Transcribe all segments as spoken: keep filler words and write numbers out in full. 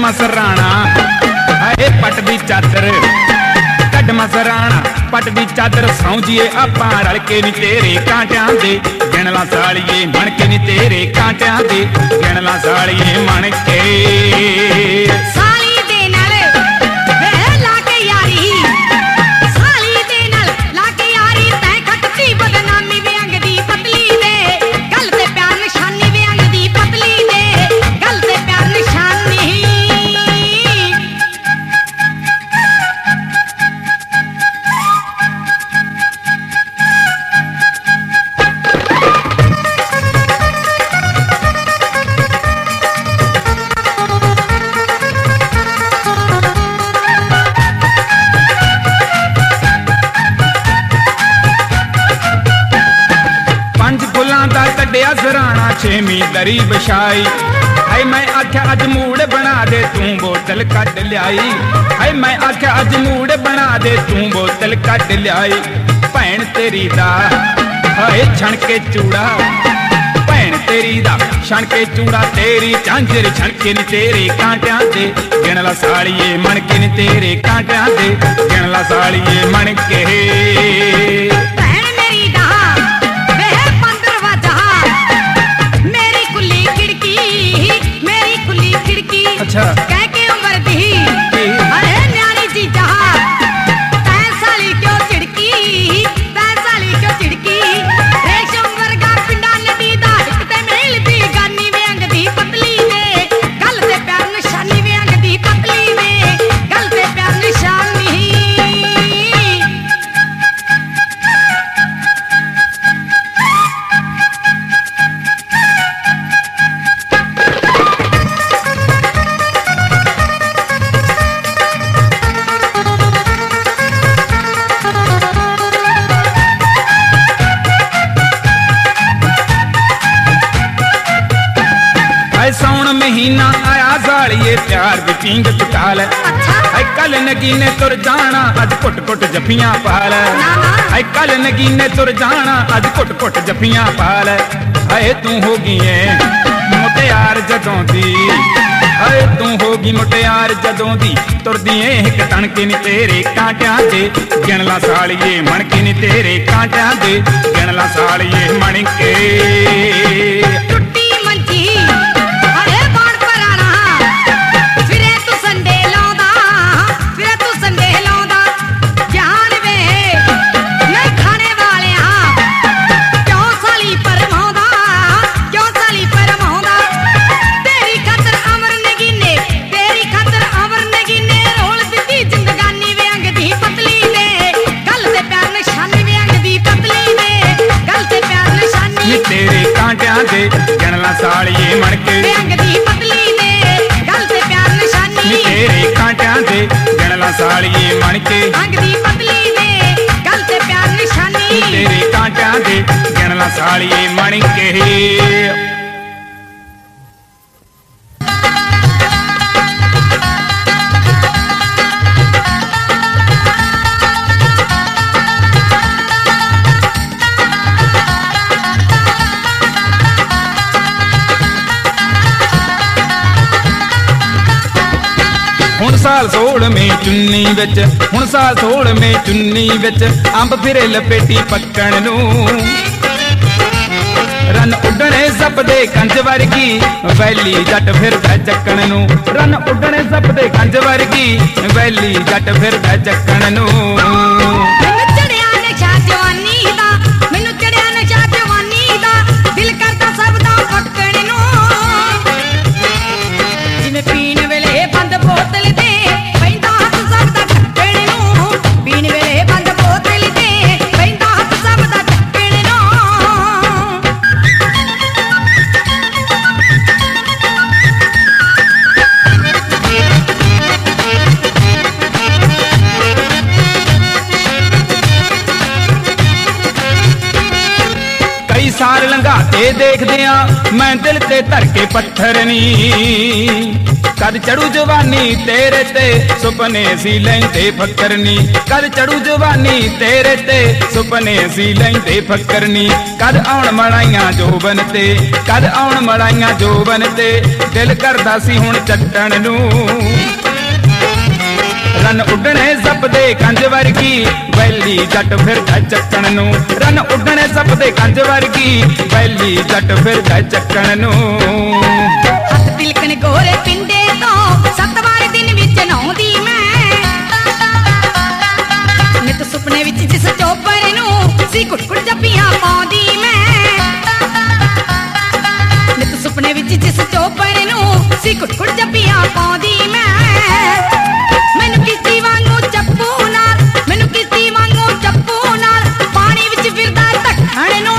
मसराना हाय पट दी चादर कड मसराना पट दी चादर सौंजिए आपां रल के नी तेरे कांटियां दे गिणला सालिए मन के नी तेरे कांटियां दे गिणला सालिए मन के साली दे नाल वे लाके यारी साली दे नाल लाके यारी तै खटती बदनामी वे अंग दी पतली दे गल ते प्यार निशानी वे अंग दी पतली दे गल ते प्यार निशानी कड्डिया सराणा छेवीं दरी बछाई हाय मैं आख्या अज मूड बना दे तू बोतल कट लियाई हाय मैं आख्या अज मूड बना दे तू बोतल कट लियाई भैन तेरी दा हाय छणके चूड़ा भैन तेरी दा छणके चूड़ा तेरी झांझर छणके नी तेरे कांटियां दे गिणला सालिए मन के नी तेरे कांटियां दे गिणला सालिए मन के अच्छा कह के उम्र दी अरे न्यारी जी जहा तै साली क्यों चिड़की तै साली क्यों चिड़की रेशम वर्गा पिंडा नदी दा इक ते मेल दी गानी वे अंग दी पतली दे गल ते प्यार निशानी वे अंग दी पतली दे गल ते प्यार निशानी सौण महीना आया सालिए प्यार दी पींग चुकाल हाय कल नगीने तुर जाना अज कुट कुट जफियां पाल हाय कल नगीने तुर जाना अज कुट कुट जफियां पाल हाय तू होगी ऐ मुटियार जदों दी हाय तू होगी मुटियार जदों दी तुरदी ऐ इक तणके नी तेरे कांटियां दे गिणला सालिए मन के नी तेरे कांटियां दे गिणला सालिए मन के टुट्टी मंजी दे गिणला सालिए मन के अंग दी पतली दे गल ते प्यार निशानी तेरे कांटियां दे गिणला सालिए मन के अंग दी पतली दे गल ते प्यार निशानी तेरे कांटियां दे गिणला सालिए मन के हुण साल सोल में चुन्नी विच हुण साल सोल में चुन्नी विच अंब फिरे लपेटी पक्कण नूं रन उड्डणे सपदे कंज वर्गी वैली जट फिरदा चक्कण नूं रन उड्डणे सपदे कंज वर्गी वैली जट फिरदा चक्कण नूं लंघा ते देखदिया मैं दिल ते धर के पत्थर नी कद चढ़ू जवानी तेरे ते सुपने सी लैंदे फक्कर नी कद चढ़ू जवानी तेरे ते सुपने सी लैंदे फक्कर नी कद आउण मड़ाइयां जोबन ते कद आउण मड़ाइयां जोबन ते दिल करदा सी हुण चट्टण नू रन उड्डणे सपदे कंज वर्गी वैली जट फिरदा चक्कण नू रन उड्डणे सपदे कंज वर्गी वैली जट फिरदा चक्कण नू हथ तिलकन गोरे पिंडे तो सत वार दिन विच नौंदी मैं नित सुपने विच जिस चोपर नू सी कुट कुट जप्पियां पाउंदी मैं नित सुपने विच जिस चोपर नू सी कुट कुट जप्पियां पाउंदी मैं मैनू किसी वांगू चप्पू नाल मैनू किसी वांगू चप्पू नाल पानी विच फिरदा ढक्कण नू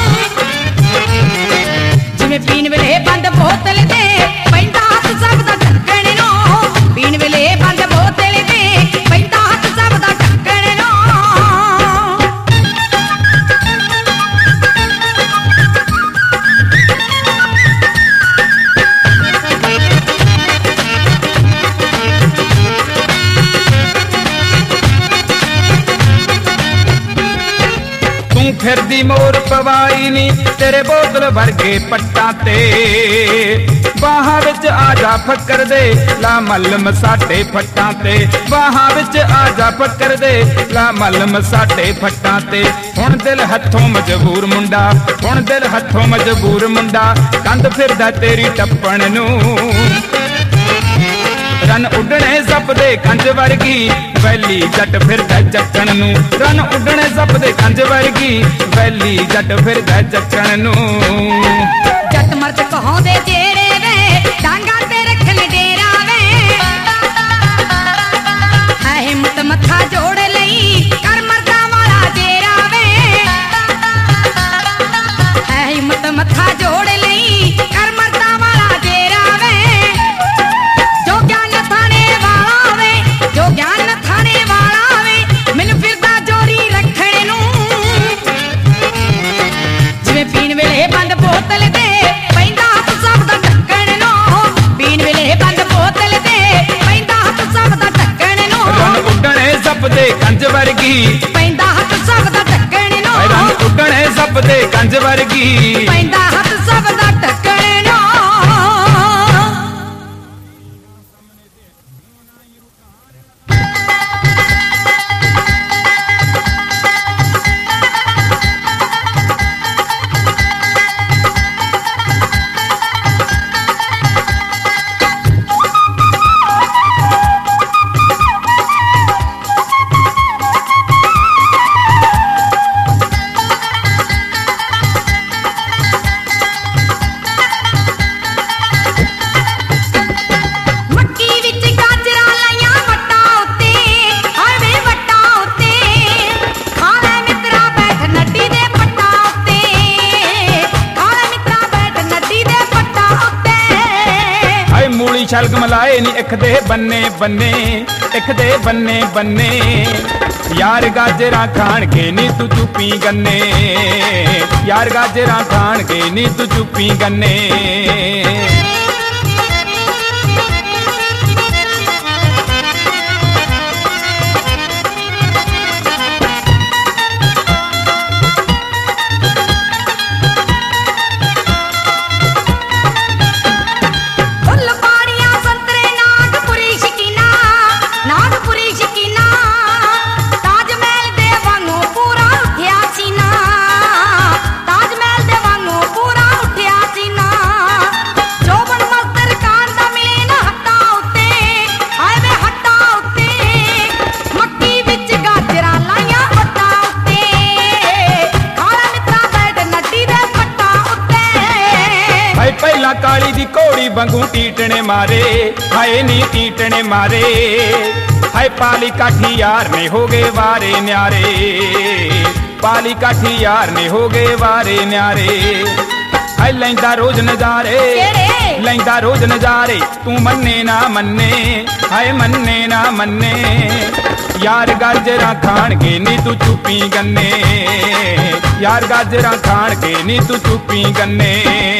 जिवें पीण वेले बंद बोतल दे पैंदा हथ सब दा ढक्कण नू पीण वेले बंद बोतल दे पैंदा हथ सब दा ढक्कण नू फिरदी मोर पवाई नी तेरे बोतल वर्गे पट्टा ते बाहां विच आजा फक्कर दे ला मलम साडे फट्टां ते बाहां विच आजा फक्कर दे ला मलम साडे फट्टां ते हुण दिल हथों मजबूर मुंडा हुण दिल हथों मजबूर मुंडा कंध फिरदा तेरी टप्पण नू रन उड्डणे सपदे कंज वर्गी वैली जट फिरदा चक्कण नू रन उड्डणे सपदे कंज वर्गी वैली जट फिरदा चक्कण नू जट मर्द कहोंदे जेड़े वे डांगा ते रखन डेरा वे है हिम्मत मथा जोड़ लई कर मर्दा वाला जेरा वे है हिम्मत मथा जोड़ लई कर मर्दा वाला जेरा वे जो ज्ञान थाने वाला वे जो ज्ञान थाने वाला वे मैनू फिरदा जोरी रखण नू जिवें पीण वेले बंद बोतल दे पैंदा हथ सब दा ढक्कण नू पीण वेले बंद बोतल दे पैंदा हथ सब दा ढक्कण नू रन उड्डणे सपदे कंज वर्गी पैंदा हथ सब दा ढक्कण नू रन उड्डणे सपदे कंज वर्गी पैंदा हथ सब दा ढक्कण नू शलगम लाए नी इख दे बन्ने बन्ने इख दे बन्ने बन्ने यार गाजरा खान के नी तू चुप्पी गन्ने यार गाजरा खान के नी तू चुप्पी गन्ने काली दी कोड़ी बंगू टीटने मारे हाय नी टीटने मारे हाय पाली काठी यार ने हो गए वारे न्यारे पाली काठी यार ने हो गए वारे न्यारे हाय लैंदा रोज नजारे ਕਿਹੜੇ लैंदा रोज नजारे तू मन्ने ना मन्ने हाय मन्ने ना मन्ने यार गाजरा खान के नी तू चुपी गन्ने यार गाजरा खान के नी तू चुपी गन्ने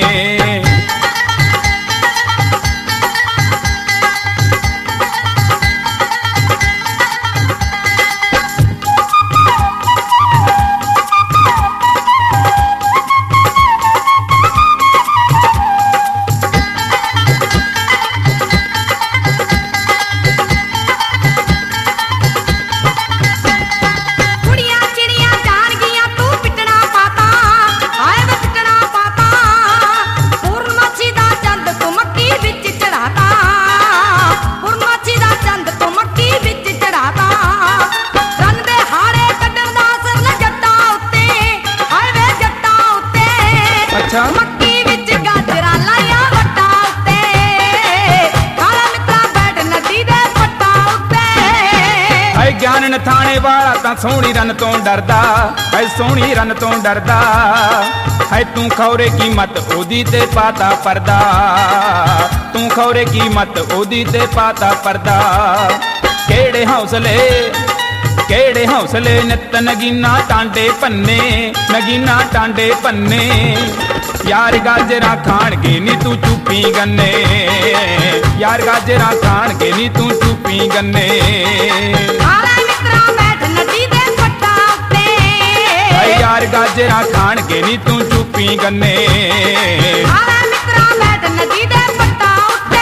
ਮੱਕੀ ਵਿੱਚ ਗਾਜਰਾਂ ਲਾਇਆ ਵੱਟਾਂ ਉੱਤੇ ਕਾਲਾ ਮਿੱਤਰਾ ਬੈਠ ਨਦੀ ਦੇ ਪੱਟਾਂ ਉੱਤੇ ਹਾਏ ਗਿਆਨ ਨਥਾਣੇ ਵਾਲਾ ਤਾਂ ਸੋਹਣੀ ਰਨ ਤੋਂ ਡਰਦਾ ਹਾਏ ਸੋਹਣੀ ਰਨ ਤੋਂ ਡਰਦਾ ਹਾਏ ਤੂੰ ਖੌਰੇ ਕੀ ਮਤ ਉਹਦੀ ਤੇ ਪਾਤਾ ਪਰਦਾ ਤੂੰ ਖੌਰੇ ਕੀ ਮਤ ਉਹਦੀ ਤੇ ਪਾਤਾ ਪਰਦਾ ਕਿਹੜੇ ਹੌਸਲੇ ਕਿਹੜੇ ਹੌਸਲੇ ਨਿੱਤ ਨਗੀਨਾ ਟਾਂਡੇ ਭੰਨੇ ਨਗੀਨਾ ਟਾਂਡੇ ਭੰਨੇ यार गाजरा खान के नी तू चुपी गन्ने यार गाजरा खान के नी तू चुपी गन्ने ਕਾਲਾ ਮਿੱਤਰਾ ਬੈਠ ਨਦੀ ਦੇ ਪੱਟਾਂ ਉੱਤੇ यार गाजरा खान के नी तू चुपी गन्ने ਕਾਲਾ ਮਿੱਤਰਾ ਬੈਠ ਨਦੀ ਦੇ ਪੱਟਾਂ ਉੱਤੇ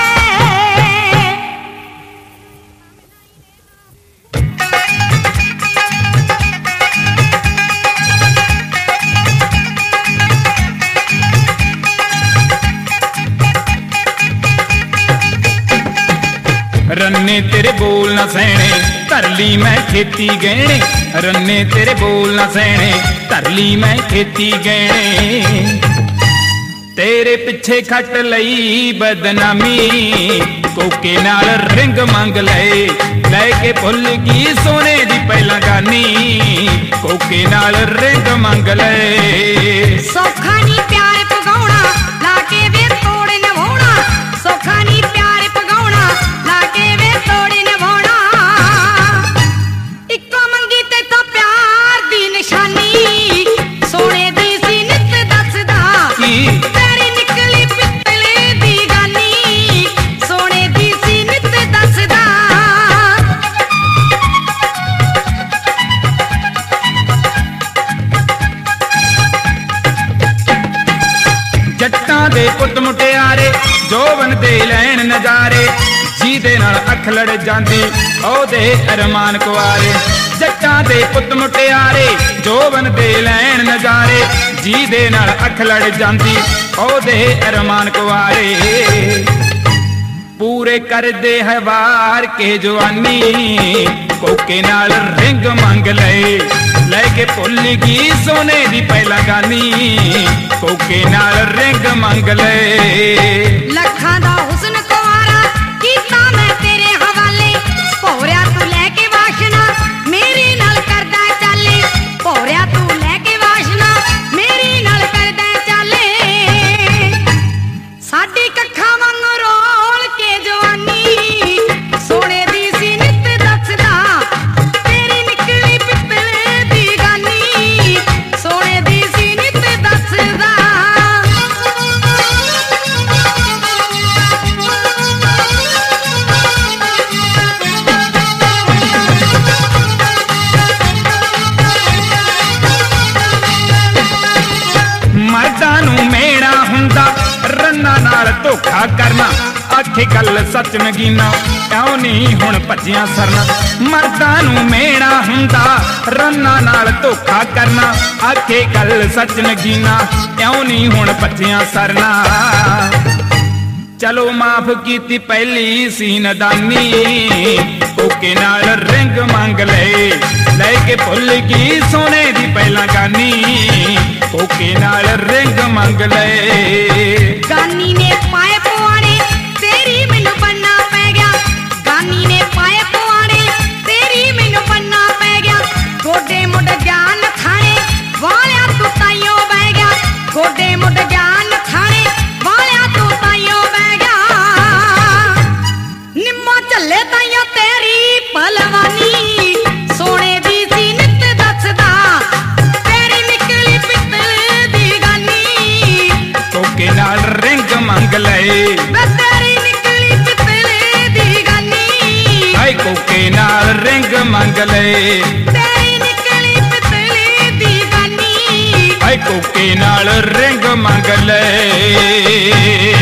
रन्ने तेरे बोल न सहने धर ली मैं खेती गहने रन्ने तेरे बोल न सहने धर ली मैं खेती गहने तेरे पिछे खट लई बदनामी कोके नाल रिंग मंग लए लैके भुल गई सोने दी पहला गानी कोके नाल रिंग मंग लए ਸੌਖਾ ਨੀ ਪਿਆਰ ਪਗਾਉਣਾ ਲਾ ਕੇ ਵੇ ਤੋੜ ਨਿਭਾਉਣਾ ਸੌਖਾ ਨੀ ਪਿਆਰ ਪਗਾਉਣਾ ਲਾ ਕੇ ਵੇ ਤੋੜ ਨਿਭਾਉਣਾ ਇੱਕੋ ਮੰਗੀ ਤੇ ਤਾਂ ਪਿਆਰ ਦੀ ਨਿਸ਼ਾਨੀ ਸੋਨੇ ਦੀ ਸੀ ਨਿੱਤ ਦੱਸਦਾ की ਤੇਰੀ ਨਿਕਲੀ ਪਿੱਤਲੇ ਦੀ ਗਾਨੀ ਸੋਨੇ ਦੀ ਸੀ ਨਿੱਤ ਦੱਸਦਾ जट्टां दे पुत मुटियारे जोवन दे लैन नजारे ਜਿਹਦੇ ਨਾਲ ਅੱਖ ਲੜ ਜਾਂਦੀ ਉਹਦੇ ਅਰਮਾਨ ਕੁਆਰੇ ਜੱਟਾਂ ਦੇ ਪੁੱਤ ਮੁਟਿਆਰੇ ਜੋਬਨ ਦੇ ਲੈਣ ਨਜ਼ਾਰੇ ਜਿਹਦੇ ਨਾਲ ਅੱਖ ਲੜ ਜਾਂਦੀ ਉਹਦੇ ਅਰਮਾਨ ਕੁਆਰੇ ਪੂਰੇ ਕਰਦੇ ਹੈ ਵਾਰ ਕੇ ਜਵਾਨੀ ਕੋਕੇ ਨਾਲ ਰਿੰਗ ਮੰਗ ਲਏ ਲੈ ਕੇ ਭੁੱਲ ਗਈ ਸੋਨੇ ਦੀ ਪਹਿਲਾ ਗਾਨੀ ਕੋਕੇ ਨਾਲ ਰਿੰਗ ਮੰਗ ਲਏ ਲੱਖਾਂ ਦਾ ਹੁਸਨ ਕੁਆਰਾ ਕੀਤਾ ਮੈਂ ਤੇਰੇ ਹਵਾਲੇ ਭੋਰਿਆ ਤੂੰ ਲੈ ਕੇ ਵਾਸ਼ਨਾ ਮੇਰੇ ਨਾਲ ਕਰਦਾ ਚਾਲੇ ਭੋਰਿਆ ਤੂੰ ਲੈ ਕੇ ਵਾਸ਼ਨਾ ਮੇਰੇ ਨਾਲ ਕਰਦਾ ਚਾਲੇ ਸਾਡੀ ਕੱਖਾਂ ਵਾਂਗ ਰੋਲ ਕੇ ਜਵਾਨੀ ਸੋਨੇ ਦੀ ਸੀ ਨਿੱਤ ਦੱਸਦਾ ਤੇਰੀ ਨਿਕਲੀ ਪਿੱਤਲੇ ਦੀ ਗਾਨੀ ਸੋਨੇ ਦੀ ਸੀ ਨਿੱਤ ਦੱਸਦਾ ਮਰਦਾਂ ਨੂੰ ਮੇਣਾ ਹੁੰਦਾ ਰੰਨਾਂ ਨਾਲ ਧੋਖਾ ਕਰਨਾ ਆਖੇ ਗੱਲ ਸੱਚ ਨਗੀਨਾ ਕਿਉਂ ਨਹੀਂ ਹੁਣ ਭੱਜਿਆ ਸਰਨਾ ਮਰਦਾਂ ਨੂੰ ਮੇਣਾ ਹੁੰਦਾ ਰੰਨਾਂ ਨਾਲ ਧੋਖਾ ਕਰਨਾ ਆਖੇ ਗੱਲ ਸੱਚ ਨਗੀਨਾ ਕਿਉਂ ਨਹੀਂ ਹੁਣ ਭੱਜਿਆ ਸਰਨਾ ਚਲੋ ਮਾਫ ਕੀਤੀ ਪਹਿਲੀ ਸੀ ਨਦਾਨੀ ਕੋਕੇ ਨਾਲ ਰਿੰਗ ਮੰਗ ਲਏ ਲੈ ਕੇ ਭੁੱਲ ਗਈ ਸੋਨੇ ਦੀ ਪਹਿਲਾਂ ਗਾਨੀ ਕੋਕੇ ਨਾਲ ਰਿੰਗ ਮੰਗ ਲਏ ਗਾਨੀ ਨੇ ਪਾਏ ਪਵਾੜੇ ਤੇਰੀ ਮੈਨੂੰ ਬੰਨਾ ਪੈ ਗਿਆ ਗਾਨੀ ਨੇ ਪਾਏ ਪਵਾੜੇ ਤੇਰੀ ਮੈਨੂੰ ਬੰਨਾ ਪੈ ਗਿਆ ਗੋਡੇ ਮੁੱਢ ਗਿਆਨ ਖਾਣੇ ਵਾਲਿਆ ਤੂੰ ਤਾਈਓ ਬਹਿ ਗਿਆ ਗੋਡੇ ਮੁੱਢ ਗਿਆਨ ਮੰਗ ਲਏ ਵੇ ਤੇਰੀ ਨਿਕਲੀ ਪਿੱਤਲੇ ਦੀ ਗਾਨੀ ਹਾਏ ਕੋਕੇ ਨਾਲ ਰਿੰਗ ਮੰਗ ਲਏ ਤੇਰੀ ਨਿਕਲੀ ਪਿੱਤਲੇ ਦੀ ਗਾਨੀ ਹਾਏ ਕੋਕੇ ਨਾਲ ਰਿੰਗ ਮੰਗ ਲਏ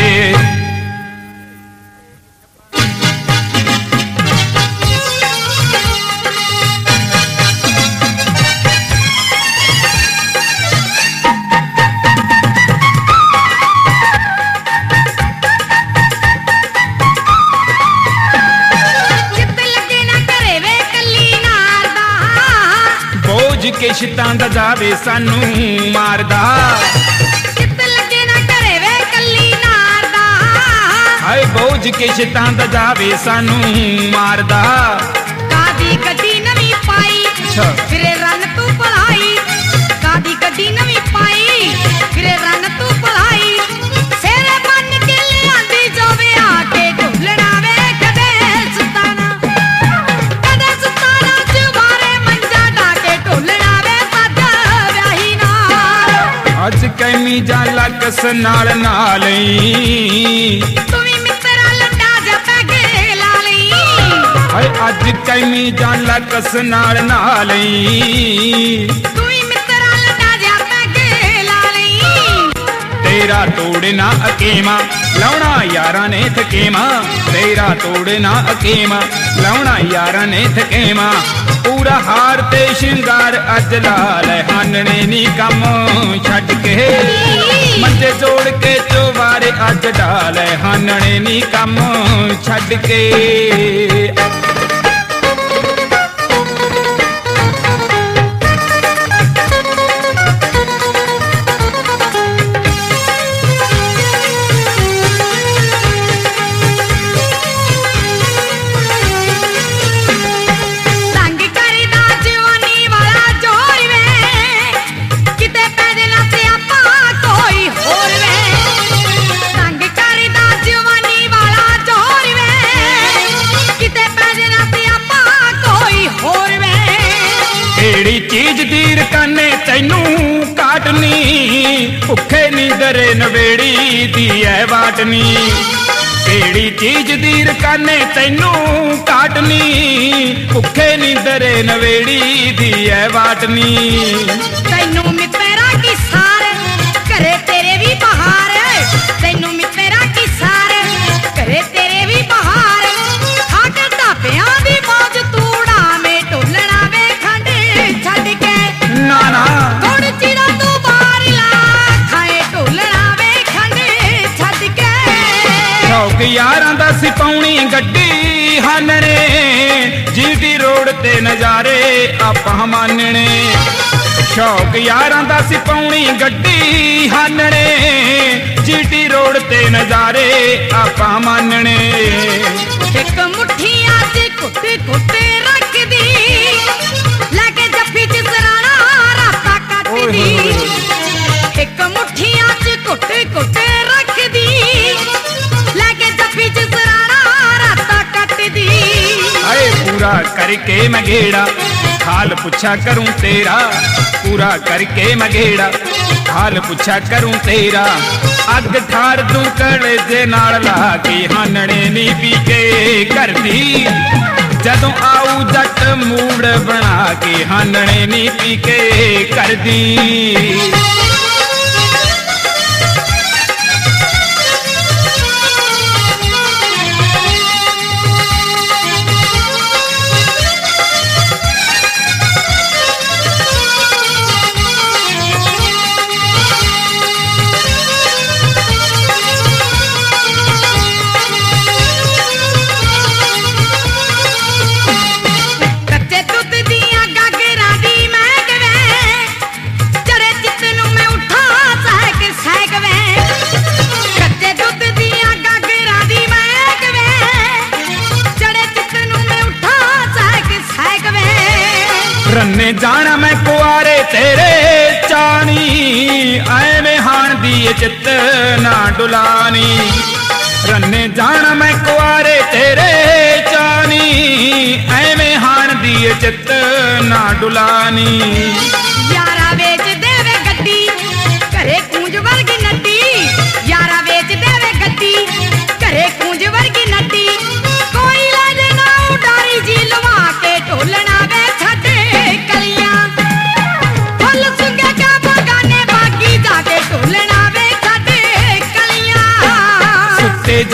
ਕਿਸ਼ਤਾਂ ਦਾ ਜਾਵੇ ਸਾਨੂੰ ਮਾਰਦਾ ਕਿਤ ਲੱਗੇ ਨਾ ਘਰੇ ਵੇ ਕੱਲੀ ਨਾਰਦਾ ਹਾਏ ਬੋਝ ਕਿਸ਼ਤਾਂ ਦਾ ਜਾਵੇ ਸਾਨੂੰ ਮਾਰਦਾ ਕਾਦੀ ਗੱਡੀ ਨਵੀਂ ਪਾਈ ਫਿਰੇ ਰਨ ਤੂੰ ਭਲਾਈ ਕਾਦੀ ਗੱਡੀ ਨਵੀਂ ਪਾਈ ਫਿਰੇ ਰਨ ਤੂੰ ਭਲਾਈ ਸੇਰੇ ਬੰਨ ਕੇ ਲਿਆਂਦੀ ਜਾਵੇ ਆ ਕੇ ਢੋਲਣਾ ਵੇ ਕਦੇ ਸੁਤਾਨਾ ਕਦੇ ਸੁਤਾਨਾ ਜਵਾਰੇ ਮੰਜਾ ਢਾ ਕੇ ਢੋਲਣਾ ਅੱਜ ਕੈਮੀ ਜਾਂ ਲੱਕਸ ਨਾਲ ਨਾਲ ਤੂੰ ਵੀ ਮਿੱਤਰਾ ਲੰਡਾ ਜਾ ਪੈਗੇ ਲਾ ਲਈ ਹਾਏ ਅੱਜ ਕੈਮੀ ਜਾਂ ਲੱਕਸ ਨਾਲ ਨਾਲ ਤੂੰ ਵੀ ਮਿੱਤਰਾ ਲੰਡਾ ਜਾ ਪੈਗੇ ਲਾ ਲਈ ਤੇਰਾ ਤੋੜਨਾ ਅਕੀਮਾ ਲਾਉਣਾ ਯਾਰਾਂ ਨੇ ਥਕੇਮਾ ਤੇਰਾ ਤੋੜਨਾ ਅਕੀਮਾ ਲਾਉਣਾ ਯਾਰਾਂ ਨੇ ਥਕੇਮਾ ਪੂਰਾ ਹਾਰ ਤੇ ਸ਼ਿੰਗਾਰ ਅੱਜ ਲਾ ਲੈ ਹਾਨਣੇ ਨੀ ਕੰਮ ਛੱਡ ਕੇ ਮੰਜੇ ਜੋੜ ਕੇ ਚੋਵਾਰੇ ਅੱਜ ਢਾਲ ਹਾਨਣੇ ਨੀ ਕੰਮ ਛੱਡ ਕੇ ਚੀਜ਼ ਦੀ ਰਕਾਨੇ ਤੈਨੂੰ ਕਾਟਨੀ ਭੁੱਖੇ ਨੀਂਦਰੇ ਨਵੇੜੀ ਦੀ ਐ ਵਾਟਨੀ ਕਿਹੜੀ ਚੀਜ਼ ਦੀ ਰਕਾਨੇ ਤੈਨੂੰ ਕਾਟਨੀ ਭੁੱਖੇ ਨੀਂਦਰੇ ਨਵੇੜੀ ਦੀ ਐ ਵਾਟਨੀ ਤੈਨੂੰ ਮਿੱਤਰਾ ਕੀ ਸਾਰ ਘਰੇ ਤੇਰੇ ਵੀ ਬਹਾਰ ਤੈਨੂੰ ਮਿੱਤਰਾ ਕੀ ਸਾਰ ਘਰੇ ਤੇਰੇ ਵੀ ਬਹਾਰ ਖਾ ਕੇ ਢਾਬਿਆਂ ਦੀ ਮੌਜ ਤੂੜਾ ਮੇ ਢੋਲਣਾ ਵੇ ਛੱਡ ਕੇ ਨਾ ਨਾ ਥੋੜ ਚਿਰਾਂ ਤੋਂ ਬਾਹਰ ਲਾ ਖਾਏ ਢੋਲਣਾ ਵੇ ਖੰਡ ਛੱਡ ਕੇ ਸ਼ੌਕ ਯਾਰਾਂ ਦਾ ਸਿਪਾਉਣੀ ਗੱਡੀ ਹਾਨਣੇ ਜੀਟੀ ਰੋਡ ਤੇ ਨਜ਼ਾਰੇ ਆਪਾਂ ਮਾਨਣੇ ਸ਼ੌਕ ਯਾਰਾਂ ਦਾ ਸਿਪਾਉਣੀ ਗੱਡੀ ਹਾਨਣੇ ਜੀਟੀ ਰੋਡ ਤੇ ਨਜ਼ਾਰੇ ਆਪਾਂ ਮਾਨਣੇ ਇੱਕ ਮੁੱਠੀਆਂ 'ਚ ਘੁੱਟ ਘੁੱਟ ਰੱਖਦੀ ਲੈ ਕੇ ਜੱਫੀ 'ਚ ਸਰਾਣਾ ਰਾਤਾਂ ਕੱਟਦੀ ਇੱਕ ਮੁੱਠੀਆਂ 'ਚ ਘੁੱਟ ਘੁੱਟ ਰੱਖਦੀ ਲੈ ਕੇ ਜੱਫੀ 'ਚ ਸਰਾਣਾ ਰਾਤਾਂ ਕੱਟਦੀ ਹਾਏ ਪੂਰਾ ਕਰਕੇ ਮੈਂ ਗੇੜਾ ਹਾਲ ਪੁੱਛਾ ਕਰੂੰ ਤੇਰਾ ਪੂਰਾ ਕਰਕੇ ਮੈਂ ਗੇੜਾ ਹਾਲ ਪੁੱਛਾ ਕਰੂੰ ਤੇਰਾ ਅੱਗ ਠਾਰ ਦੂੰ ਕਲੇਜੇ ਨਾਲ ਲਾ ਕੇ ਹਾਨਣੇ ਨੀ ਪੀ ਕੇ ਕਰਦੀ ਜਦੋਂ ਆਊ ਜੱਟ ਮੂੜ ਬਣਾ ਕੇ ਹਾਨਣੇ ਨੀ ਪੀ ਕੇ ਕਰਦੀ ਰੰਨੇ ਜਾਣਾ ਮੈਂ ਕੁਆਰੇ ਤੇਰੇ ਚਾਣੀ ਐਵੇਂ ਹਾਣ ਦੀ ਚਿੱਤ ਨਾ ਡੁਲਾਨੀ ਰੰਨੇ ਜਾਣਾ ਮੈਂ ਕੁਆਰੇ ਤੇਰੇ ਚਾਣੀ ਐਵੇਂ ਹਾਣ ਦੀ ਚਿੱਤ ਨਾ ਡੁਲਾਨੀ ਯਾਰਾ ਵੇਚ ਦੇਵੇ ਗੱਡੀ ਘਰੇ ਕੂੰਜ ਵਰਗੀ ਨੱਡੀ ਯਾਰਾ ਵੇਚ ਦੇਵੇ ਗੱਡੀ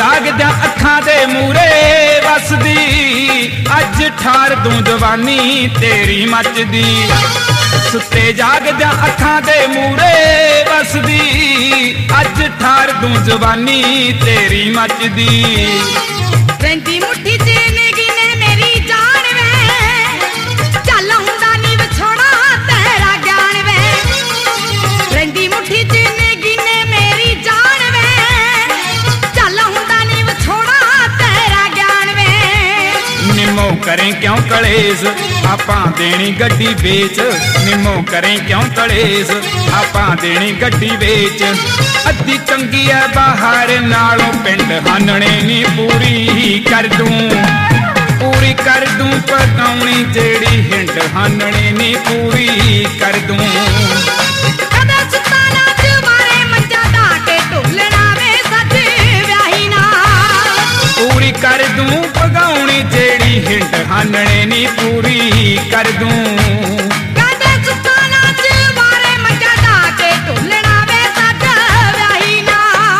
ਜਾਗਦਿਆਂ ਅੱਖਾਂ ਦੇ ਮੂਰੇ ਵਸਦੀ ਅੱਜ ਠਾਰ ਦੂੰ ਜਵਾਨੀ ਤੇਰੀ ਮੱਚਦੀ ਸੁੱਤੇ ਜਾਗਦਿਆਂ ਅੱਖਾਂ ਦੇ ਮੂਰੇ ਵਸਦੀ ਅੱਜ ਠਾਰ ਦੂੰ ਜਵਾਨੀ ਤੇਰੀ ਮੱਚਦੀ ਰਹਿੰਦੀ ਮੁੱਠੀ ਚ ਨੇਗੀ ਨੇ ਮੇਰੀ ਜਾਨ ਵੇ ਚੱਲ ਹੁੰਦਾ ਨੀ ਵਿਛੋੜਾ ਤੇਰਾ ਗਿਆਨ ਵੇ ਰਹਿੰਦੀ ਮੁੱਠੀ ਚ ਨੇਗੀ ਨੇ ਮੇਰੀ ਜਾਨ ਵੇ ਚੱਲ ਹੁੰਦਾ ਨੀ ਵਿਛੋੜਾ ਤੇਰਾ ਗਿਆਨ ਵੇ ਨਿੰਮੋ ਕਰੇ ਕਿਉਂ ਕਲੇਸ਼ ਆਪਾਂ ਦੇਣੀ ਗੱਡੀ ਵੇਚ ਨਿੰਮੋ ਕਰੇ ਕਿਉਂ ਕਲੇਸ਼ ਆਪਾਂ ਦੇਣੀ ਗੱਡੀ ਵੇਚ ਅੱਧੀ ਚੰਗੀ ਐ ਬਾਹਰ ਨਾਲੋਂ ਪਿੰਡ ਹਾਨਣੇ ਨੀ ਪੂਰੀ ਕਰ ਦੂੰ ਪੂਰੀ ਕਰ ਦੂੰ ਪਕਾਉਣੀ ਜਿਹੜੀ ਹਿੰਡ ਹਾਨਣੇ ਨੀ ਪੂਰੀ ਕਰ ਦੂੰ ਕਦੇ ਸੁੱਤਾ ਨਾ ਜਵਾਰੇ ਮੰਜਾ ਢਾ ਕੇ ਢੋਲਣਾ ਵੇ ਸੱਜ ਵਿਆਹੀ ਨਾ ਪੂਰੀ ਕਰ ਦੂੰ ਪਕਾਉਣੀ ਜਿਹੜੀ ਹਿੰਡ ਹਾਨਣੇ ਨੀ ਪੂਰੀ ਕਰ ਦੂੰ ਕਦੇ ਸੁੱਤਾ ਨਾ ਜਵਾਰੇ ਮੰਜਾ ਢਾ ਕੇ ਢੋਲਣਾ ਵੇ ਸੱਜ ਵਿਆਹੀ ਨਾ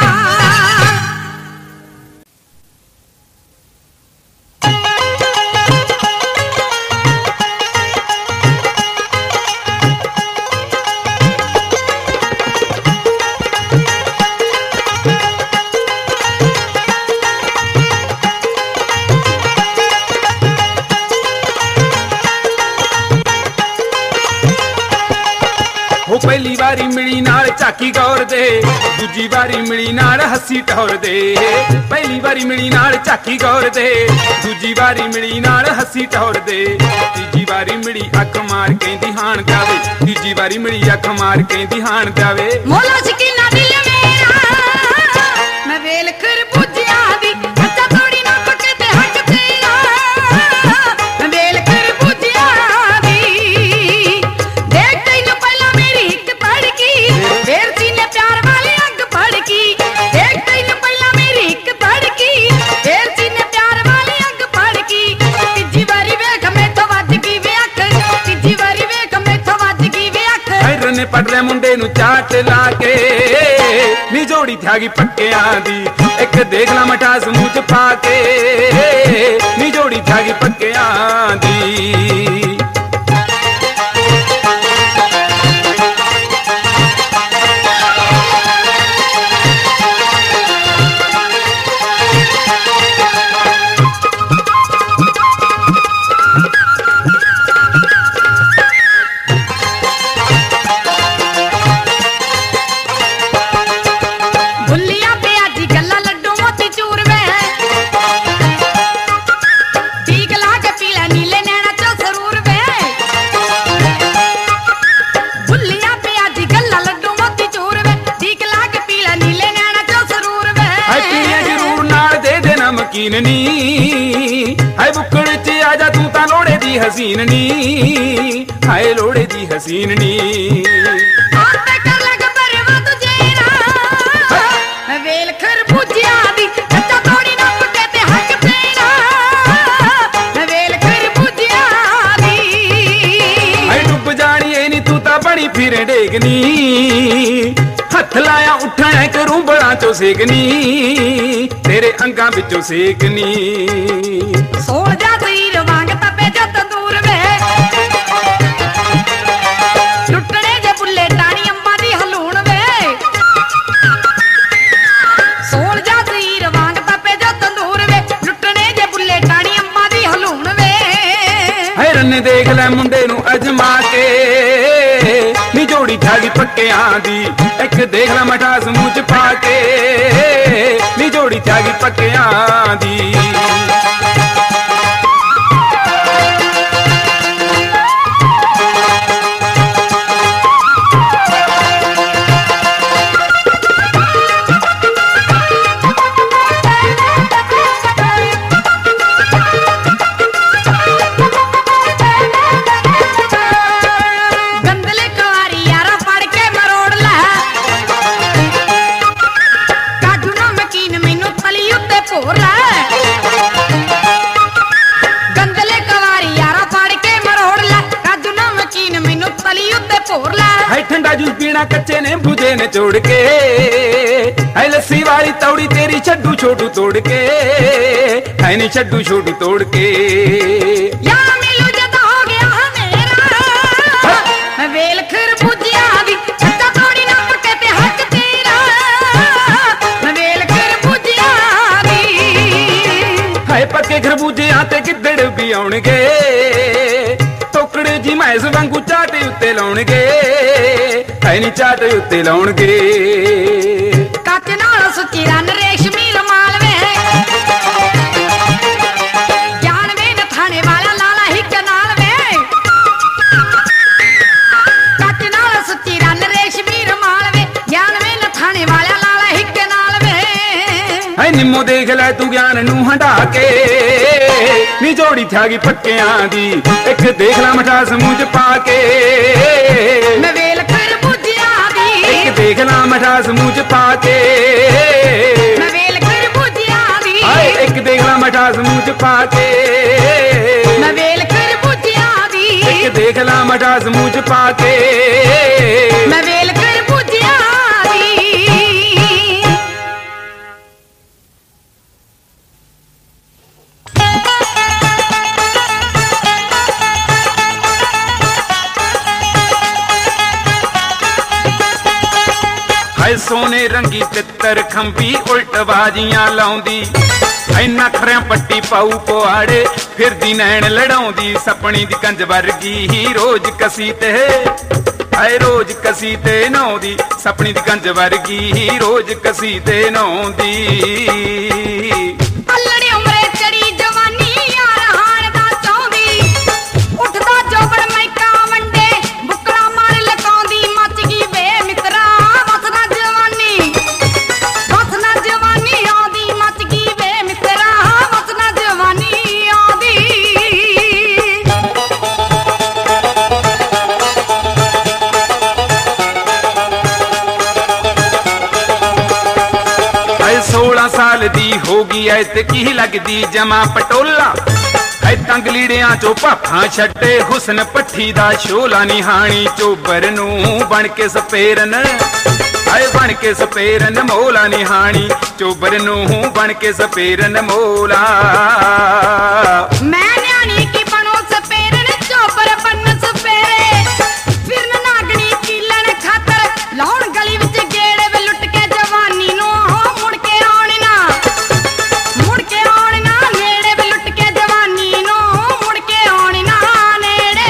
ਉਹ ਪਹਿਲੀ ਵਾਰੀ ਮਿਲੀ ਨਾਲ ਝਾਕੀ ਗੌਰ ਦੇ ਦੂਜੀ ਵਾਰੀ ਮਿਲੀ ਨਾਲ ਹੱਸੀ ਟੌਰ ਦੇ ਪਹਿਲੀ ਵਾਰੀ ਮਿਲੀ ਨਾਲ ਝਾਕੀ ਗੌਰ ਦੇ ਦੂਜੀ ਵਾਰੀ ਮਿਲੀ ਨਾਲ ਹੱਸੀ ਟੌਰ ਦੇ ਤੀਜੀ ਵਾਰੀ ਮਿਲੀ ਅੱਖ ਮਾਰ ਕਹਿੰਦੀ ਹਾਣ ਜਾਵੇ ਤੀਜੀ ਵਾਰੀ ਮਿਲੀ ਅੱਖ ਮਾਰ ਕਹਿੰਦੀ ਹਾਣ ਜਾਵੇ ਮੋਲਾ ਸ਼ਕੀਨਾ ਦਿਲ ਮੇਰਾ ਮੈਂ ਵੇਲ ਖਰਬੂਜਿਆਂ ਦੀ ਕੱਚਾ ਤੋੜੀ ਨਾ ਪੱਕੇ ਤੇ ਹੱਕ ਤੇਰਾ ਮੈਂ ਵੇਲ ਖਰਬੂਜਿਆਂ ਦੀ ਦੇਖ ਤੈਨੂੰ ਪਹਿਲਾਂ ਮੇਰੀ ਇੱਕ ਧੜਕੀ ਫੇਰ ਸੀਨੇ ਪਿਆਰ ਵਾਲੀ ਅੱਗ ਭੜਕੀ ਦੇਖ ਤੈਨੂੰ ਪਹਿਲਾਂ ਮੇਰੀ ਇੱਕ ਧੜਕੀ ਫੇਰ ਸੀਨੇ ਪਿਆਰ ਵਾਲੀ ਅੱਗ ਭੜਕੀ ਤੀਜੀ ਵਾਰੀ ਵੇਖ ਮੈਥੋਂ ਵੱਜ ਗਈ ਵੇ ਅੱਖ ਤੀਜੀ ਵਾਰੀ ਵੇਖ ਮੈਥੋਂ ਵੱਜ ਗਈ ਵੇ ਅੱਖ ਹੈਰ ਨੇ ਪੜਦੇ ਮੁੰਡੇ ਨੂੰ ਚਾਟ ਲਾ ਕੇ ਨੀ ਜੋੜੀ ਥਾਗੀ ਪੱਕਿਆਂ ਦੀ ਇੱਕ ਦੇਖ ਲਾ ਮਠਾਸ ਮੂੰਹ ਚ ਪਾ ਕੇ ਨੀ ਜੋੜੀ ਥਾਗੀ ਪੱਕਿਆਂ ਦੀ ਭੁੱਲੀਆਂ ਪਿਆਜੀ ਗੱਲਾਂ ਲੱਡੂ ਮੋਤੀ ਚੂਰ ਵੇ ਠੀਕ ਲਾ ਕੇ ਪੀ ਲੈ ਨੀਲੇ ਨੈਣਾ ਚੋਂ ਸਰੂਰ ਵੇ ਭੁੱਲੀਆਂ ਪਿਆਜੀ ਗੱਲਾਂ ਲੱਡੂ ਮੋਤੀ ਚੂਰ ਵੇ ਠੀਕ ਲਾ ਕੇ ਪੀ ਲੈ ਨੀਲੇ ਨੈਣਾ ਚੋਂ ਸਰੂਰ ਵੇ ਹਾਏ ਪੀਏ ਜ਼ਰੂਰ ਨਾਲ ਦੇ ਦੇ ਨਮਕੀਨ ਨੀ ਹਾਏ ਬੁੱਕੜ ਚ ਆ ਜਾ ਤੂੰ ਤਾਂ ਲੋੜੇ ਦੀ ਹਸੀਨ ਨੀ ਹਾਏ ਲੋੜੇ ਦੀ ਹਸੀਨ ਨੀ ਆਪੇ ਕਰ ਲਗ ਪਰਵਾ ਤੁਝੇ ਨਾ ਮੈਂ ਵੇਲ ਖਰਬੂਜਿਆਂ ਦੀ ਕੱਚਾ ਤੋੜੀ ਨਾ ਪੱਕੇ ਤੇ ਹੱਕ ਤੇਰਾ ਮੈਂ ਵੇਲ ਖਰਬੂਜਿਆਂ ਦੀ ਹਾਏ ਡੁੱਬ ਜਾਣੀ ਏ ਨੀ ਤੂੰ ਤਾਂ ਬਣੀ ਫਿਰੇ ਡੇਗਨੀ ਹੱਥ ਲਾਇਆ ਉੱਠਣਾ ਕਰੂੰ ਬੜਾ ਚੋ ਸੇਕਨੀ ਤੇਰੇ ਅੰਗਾਂ ਵਿੱਚੋਂ ਸੇਕਨੀ ਸੋਲ ਜਾ ਤੀਰ ਵਾਂਗ ਤਪੇ ਜੋ ਤੰਦੂਰ ਵੇ ਲੁੱਟਣੇ ਜੇ ਬੁੱਲੇ ਟਾਣੀ ਅੰਬਾਂ ਦੀ ਹਲੂਣ ਵੇ ਸੋਲ ਜਾ ਤੀਰ ਵਾਂਗ ਤਪੇ ਜੋ ਤੰਦੂਰ ਵੇ ਲੁੱਟਣੇ ਜੇ ਬੁੱਲੇ ਟਾਣੀ ਅੰਬਾਂ ਦੀ ਹਲੂਣ ਵੇ ਹੈਰਨ ਦੇਖ ਲੈ ਮੁੰਡੇ ਨੂੰ ਅਜਮਾ ਕੇ ਨੀ ਜੋੜੀ ਥਾਗੀ ਪੱਕਿਆਂ ਦੀ ਇੱਕ ਦੇਖ ਲੈ ਮਠਾਸ ਮੂੰਹ ਚ ਪਾ ਕੇ ਨੀ ਜੋੜੀ ਥਾਗੀ ਪੱਕਿਆਂ ਦੀ ਗੰਦਲੇ ਕੁਆਰੀ ਯਾਰਾ ਫੜ ਕੇ ਮਰੋੜ ਲੈ ਕਾਜੂ ਨਮਕੀਨ ਮੈਨੂੰ ਤਲੀ ਉੱਤੇ ਭੋਰ ਲੈ ਗੰਦਲੇ ਕੁਆਰੀ ਯਾਰਾ ਫੜ ਕੇ ਮਰੋੜ ਲੈ ਕਾਜੂ ਨਮਕੀਨ ਮੈਨੂੰ ਤਲੀ ਉੱਤੇ ਭੋਰ ਲੈ ਹਾਏ ਠੰਡਾ ਜੂਸ ਪੀਣਾ ਕੱਚੇ ਨੇ ਬੁਝੇ ਨੇ ਚੋੜ ਕੇ है लस्सी वाली तौड़ी तेरी छड्डू छोटू तोड़ के, है नी छड्डू छोटू तोड़ के। या मिलू जदा हो गया मेरा, मैं वेल खरबूजिया दी छत्ता तोड़ी ना पके ते हक तेरा, मैं वेल खरबूजिया दी। है पक्के खरबूजे आते गिद्दड़ भी आउणगे, टोकड़े जी मैस वांगू चाटे उत्ते लाउणगे, है नी चाटे उत्ते लाउणगे। ਕੱਚ ਨਾਲ ਸੁੱਚੀ ਰੰਨ ਰੇਸ਼ਮੀ ਰੁਮਾਲ ਵੇ, ਜਾਨ ਵੇ ਨਥਾਣੇ ਵਾਲਾ ਲਾਲਾ ਹਿੱਕ ਨਾਲ ਵੇ। ਕੱਚ ਨਾਲ ਸੁੱਚੀ ਰੰਨ ਰੇਸ਼ਮੀ ਰੁਮਾਲ ਵੇ, ਜਾਨ ਵੇ ਨਥਾਣੇ ਵਾਲਾ ਲਾਲਾ ਹਿੱਕ ਨਾਲ ਵੇ। ਹੈ ਨਿੰਮੋ ਦੇਖ ਲੈ ਤੂੰ ਗਿਆਨ ਨੂੰ ਹੰਢਾ ਕੇ, ਨੀ ਜੋੜੀ ਥਾਗੀ ਪੱਕਿਆਂ ਦੀ, ਇੱਕ ਦੇਖ ਲੈ ਮਠਾਸ ਮੂੰਹ ਚ ਪਾ ਕੇ। ਮੈਂ ਵੇਲ ਖਰਬੂਜਿਆਂ ਦੀ, ਇੱਕ ਦੇਖ ਲੈ ਮਠਾਸ ਮੂੰਹ ਚ ਪਾ ਕੇ। ਮੈਂ ਵੇਲ ਖਰਬੂਜਿਆਂ ਦੀ, ਹਾਏ ਇੱਕ ਦੇਖ ਲੈ ਮਠਾਸ ਮੂੰਹ ਚ ਪਾ ਕੇ। ਮੈਂ ਵੇਲ ਖਰਬੂਜਿਆਂ ਦੀ, ਇੱਕ ਦੇਖ ਲੈ ਮਠਾਸ ਮੂੰਹ ਚ ਪਾ ਕੇ। ਮੈਂ ਵੇਲ ਖਰਬੂਜਿਆਂ ਦੀ। ਹਾਏ ਸੋਨੇ ਰੰਗੀ ਤਿੱਤਰ ਖੰਭੀ ਉਲਟ ਬਾਜੀਆਂ ਲਾਉਂਦੀ, ਐ ਨਖਰਿਆਂ ਪੱਟੀ ਪਾਉ ਪੁਆੜੇ, ਫਿਰਦੀ ਨੈਣ ਲੜਾਉਂਦੀ, ਸਪਣੀ ਦੀ ਕੰਜ ਵਰਗੀ ਹੀ ਰੋਜ਼ ਕਸੀ ਤੇ, ਹਾਏ ਰੋਜ਼ ਕਸੀ ਤੇ ਨਹਾਉਂਦੀ, ਸਪਣੀ ਦੀ ਕੰਜ ਵਰਗੀ ਹੀ ਰੋਜ਼ ਕਸੀ ਤੇ ਨਹਾਉਂਦੀ। ਪੱਲੜੀ ਉਮਰੇ ਚੜੀ ਜਵਾਨੀ ਯਾਰ ਹਾਣ ਦਾ ਚਾਹੁੰਦੀ, ਉੱਠਦਾ ਜੋਬੜ ਮੈਕਾ ਵੰਡੇ, ਬੁੱਕਲਾ ਮਾਰ ਲਕਾਉਂਦੀ, ਮੱਚ ਗਈ ਵੇ ਮਿੱਤਰਾ ਵਸਣਾ ਜਵਾਨੀ, ਵਸਣਾ ਜਵਾਨੀ ਆਉਂਦੀ, ਮੱਚ ਗਈ ਵੇ ਮਿੱਤਰਾ ਵਸਣਾ ਜਵਾਨੀ ਆਉਂਦੀ। ਹਾਏ ਸੋਲਾਂ ਸਾਲ ਦੀ ਹੋ ਗਈ ਐ ਤੇ ਕੀ ਲੱਗਦੀ ਜਮਾ ਪਟੋਲਾ, ਐ ਤੰਗ ਲੀੜਿਆਂ ਚੋਂ ਭਾਫਾਂ ਛੱਡੇ, ਹੁਸਨ ਪੱਠੀ ਦਾ ਸ਼ੋਲਾ ਨਿਹਾਣੀ, ਚੋਬਰ ਨੂੰ ਬਣ ਕੇ ਸਪੇਰਨ, ਆਏ ਬਣ ਕੇ ਸਪੇਰਨ ਮੋਲਾ ਨਿਹਾਣੀ, ਚੋਬਰ ਨੂੰ ਬਣ ਕੇ ਸਪੇਰਨ ਮੋਲਾ। ਮੈਂ ਨਿਆਣੀ ਕੀ ਬਣੋ ਸਪੇਰਨ, ਚੋਬਰ ਬੰਨ ਸਪੇਰੇ, ਫਿਰਨ ਨਾਗਣੀ ਕੀਲਣ ਖਾਤਰ, ਲਾਉਣ ਗਲੀ ਵਿੱਚ ਗੇੜੇ ਵੇ ਲੁੱਟ ਕੇ ਜਵਾਨੀ ਨੂੰ, ਮੁੜ ਕੇ ਆਉਣ ਨਾ, ਮੁੜ ਕੇ ਆਉਣ ਨਾ ਨੇੜੇ ਵੇ ਲੁੱਟ ਕੇ ਜਵਾਨੀ ਨੂੰ, ਮੁੜ ਕੇ ਆਉਣ ਨਾ ਨੇੜੇ।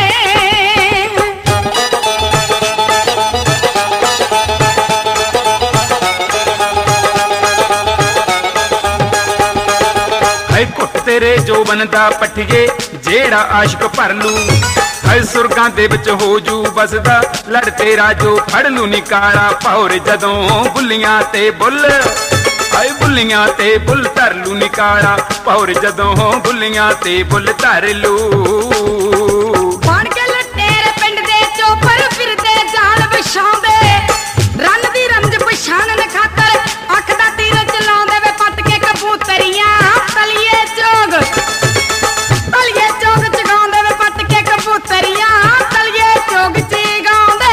ਹਾਏ ਘੁੱਟ ਤੇਰੇ ਜੋਬਨ ਦਾ ਪੱਠੀਏ, ਜਿਹੜਾ ਆਸ਼ਕ ਭਰ ਲੂ, ਹਾਏ ਸੁਰਗਾਂ ਦੇ ਵਿੱਚ ਹੋ ਜੂ ਬਸਦਾ, ਲੜ ਤੇਰਾ ਜੋ ਫੜ ਲੂ ਨਿਕਾਲਾ, ਭੌਰ ਜਦੋਂ ਬੁੱਲੀਆਂ ਤੇ ਬੁੱਲ, ਹਾਏ ਬੁੱਲੀਆਂ ਤੇ ਬੁੱਲ ਧਰ ਲੂ ਨਿਕਾਲਾ, ਭੌਰ ਜਦੋਂ ਬੁੱਲੀਆਂ ਤੇ ਬੁੱਲ ਧਰ ਲੂ। ਬਣ ਕੇ ਲਟੇਰੇ ਪਿੰਡ ਦੇ ਚੋਪਰ ਫਿਰਦੇ ਜਾਲ ਵਿਛਾਉਂਦੇ, ਰੰਨ ਦੀ ਰਮਜ ਪਛਾਣਨ ਖਾਤਰ, ਅੱਖ ਦਾ ਤੀਰ ਚਲਾਉਂਦੇ ਵੇ ਪੱਟ ਕੇ ਕਬੂਤਰੀਆਂ, ਤਲੀਏ ਚੋਗ, ਤਲੀਏ ਚੋਗ ਚਗਾਉਂਦੇ ਵੇ ਪੱਟ ਕੇ ਕਬੂਤਰੀਆਂ, ਤਲੀਏ ਚੋਗ ਚਗਾਉਂਦੇ।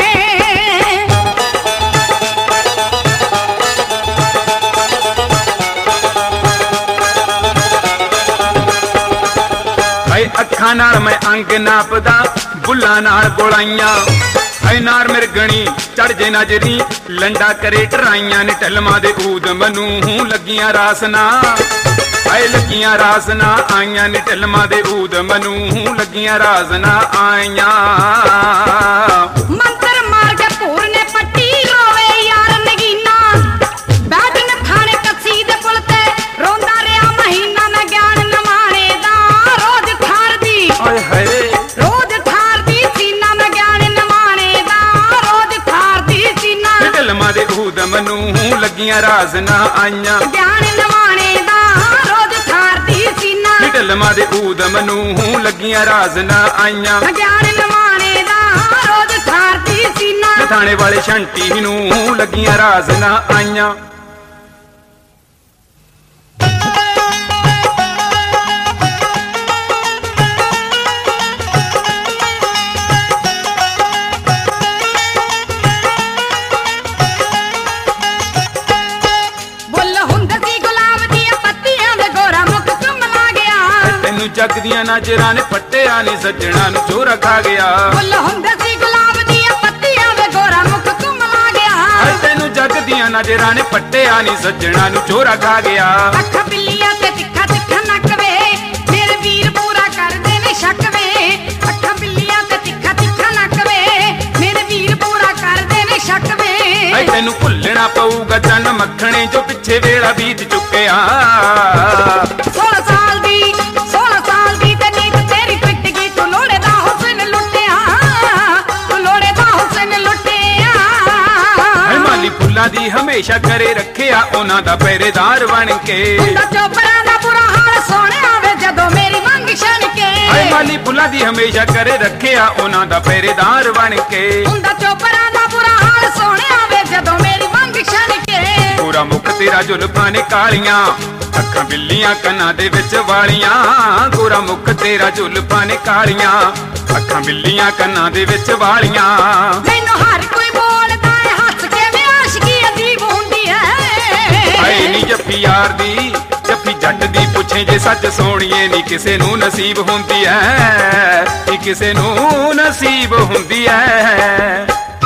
ਹਾਏ ਅੱਖਾਂ ਨਾਲ ਮੈਂ ਅੰਗ ਨਾਪਦਾ, ਬੁੱਲਾਂ ਨਾਲ ਗੋਲਾਈਆਂ, ਹਾਏ ਨਾਰ ਮਿਰਗਣੀ ਚੜ ਜੇ ਨਜ਼ਰੀ, ਲੰਡਾ ਕਰੇ ਟਰਾਈਆਂ ਨੇ ਢਲਮਾਂ ਦੇ ਊਦਮ ਨੂੰ ਲੱਗੀਆਂ ਰਾਸਨਾ, ਹਾਏ ਲੱਗੀਆਂ ਰਾਸਨਾ ਆਈਆਂ ਨੇ ਢਲਮਾਂ ਦੇ ਊਦਮ ਨੂੰ ਲੱਗੀਆਂ ਰਾਸਨਾ ਆਈਆਂ। ਮੰਤਰ ਮਾਰ ਕੇ ਭੂਰ ਨੇ ਪੱਟੀ ਰੋਵੇ ਯਾਰ ਨਗੀਨਾ, ਬੈਠ ਨਥਾਣੇ ਕੱਸੀ ਦੇ ਪੁਲ ਤੇ, ਰੋਂਦਾ ਰਿਹਾ ਮਹੀਨਾ ਮੈਂ ਗਿਆਨ ਨਮਾਣੇ ਦਾ, ਰੋਜ਼ ਠਾਰਦੀ, ਹਾਏ ਹਾਏ ਰੋਜ਼ ਠਾਰਦੀ ਸੀਨਾ ਮੈਂ ਗਿਆਨ ਨਮਾਣੇ ਦਾ, ਰੋਜ਼ ਠਾਰਦੀ ਸੀਨਾ। ਢਲਮਾਂ ਦੇ ਊਦਮ ਨੂੰ ਲੱਗੀਆਂ ਰਾਸਨਾ ਆਈਆਂ, ਗਿਆਨ ਨਮਾਣੇ ਦਾ, ਰੋਜ਼ ਠਾਰਦੀ ਸੀਨਾ। ਢਲਮਾਂ ਦੇ ਊਦਮ ਨੂੰ ਲੱਗੀਆਂ ਰਾਸਨਾ ਆਈਆਂ, ਗਿਆਨ ਨਮਾਣੇ ਦਾ, ਰੋਜ਼ ਠਾਰਦੀ ਸੀਨਾ। ਥਾਣੇ ਵਾਲੇ ਛੰਟੀ ਨੂੰ ਲੱਗੀਆਂ ਰਾਸਨਾ ਆਈਆਂ। जग दियां नजरां ने पट्टिया ने सज्जणा नूं चोरा खा गया। फुੱਲ ਹੁੰਦੇ ਸੀ ਗੁਲਾਬ ਦੀਆਂ ਪੱਤੀਆਂ ਵੇ ਗੋਰਾ ਮੁਖ ਘੁੰਮਲਾ ਗਿਆ। हाय तेनू जग दियां नजरां ने पट्टिया ने सज्जणा नूं चोरा खा गया। ਅੱਖਾਂ ਬਿੱਲੀਆਂ ਤੇ ਤਿੱਖਾ ਤਿੱਖਾ ਨੱਕ ਵੇ ਮੇਰੇ ਵੀਰ ਪੂਰਾ ਕਰਦੇ ਨੇ ਸ਼ੱਕ ਵੇ। ਅੱਖਾਂ ਬਿੱਲੀਆਂ ਤੇ ਤਿੱਖਾ ਤਿੱਖਾ ਨੱਕ ਵੇ ਮੇਰੇ ਵੀਰ ਪੂਰਾ ਕਰਦੇ ਨੇ ਸ਼ੱਕ ਵੇ। ਹਾਏ ਤੈਨੂੰ ਭੁੱਲਣਾ ਪਊਗਾ ਚੰਨ ਮੱਖਣੇ ਜੋ ਪਿੱਛੇ ਵੇਲਾ ਬੀਤ ਚੁੱਕਿਆ। ਸੋਲਾਂ ਸਾਲ ਦੀ ਸੋਲਾਂ ਸਾਲ ਦੀ ਤੇ ਨੀਤ ਤੇਰੀ ਫਿੱਟ ਗਈ ਤੂੰ ਲੋੜੇ ਦਾ ਹੁਸਨ ਲੁੱਟਿਆ ਤੂੰ ਲੋੜੇ ਦਾ ਹੁਸਨ ਲੁੱਟਿਆ। ਹਾਏ ਮਾਲੀ ਫੁੱਲਾਂ ਦੀ ਹਮੇਸ਼ਾ ਕਰੇ ਰੱਖਿਆ ਉਹਨਾਂ ਦਾ ਪਹਿਰੇਦਾਰ ਬਣ ਕੇ। ਹੁੰਦਾ ਚੋਪੜਿਆਂ ਦਾ ਬੁਰਾ ਹਾਲ ਸੋਹਣਿਆ ਵੇ ਜਦੋਂ ਮੇਰੀ ਮੰਗ ਛਣ ਕੇ। ਹਾਏ ਮਾਲੀ ਫੁੱਲਾਂ ਦੀ ਹਮੇਸ਼ਾ ਕਰੇ ਰੱਖਿਆ ਉਹਨਾਂ ਦਾ ਪਹਿਰੇਦਾਰ ਬਣ ਕੇ। ਹੁੰਦਾ ਚੋਪੜਿਆਂ ਦਾ ਬੁਰਾ ਹਾਲ ਸੋਹਣਿਆ ਵੇ ਜਦੋਂ ਮੇਰੀ ਮੰਗ ਛਣ ਕੇ। ਪੂਰਾ ਮੁਖ ਤੇਰਾ ਜ਼ੁਲਫਾਂ ਨੇ ਕਾਲੀਆਂ ਅੱਖਾਂ ਬਿੱਲੀਆਂ ਕੰਨਾਂ ਦੇ ਵਿੱਚ ਵਾਲੀਆਂ। ਗੋਰਾ ਮੁਖ ਤੇਰਾ ਜ਼ੁਲਫਾਂ ਨੇ ਕਾਲੀਆਂ ਅੱਖਾਂ ਬਿੱਲੀਆਂ ਕੰਨਾਂ ਦੇ ਵਿੱਚ ਵਾਲੀਆਂ। ਮੈਨੂੰ ਹਰ ਕੋਈ ਬੋਲਦਾ ਹੈ ਹੱਸ ਕੇ ਵੇ ਆਸ਼ਕੀ ਅਜੀਬ ਹੁੰਦੀ ਹੈ। ਹਾਏ ਨੀ ਜੱਫੀ ਯਾਰ ਦੀ ਜੱਫੀ ਜੱਟ ਦੀ ਪੁੱਛੇ ਜੇ ਸੱਚ ਸੋਹਣੀਏ ਨੀ ਕਿਸੇ ਨੂੰ ਨਸੀਬ ਹੁੰਦੀ ਐ ਨੀ ਕਿਸੇ ਨੂੰ ਨਸੀਬ ਹੁੰਦੀ ਐ।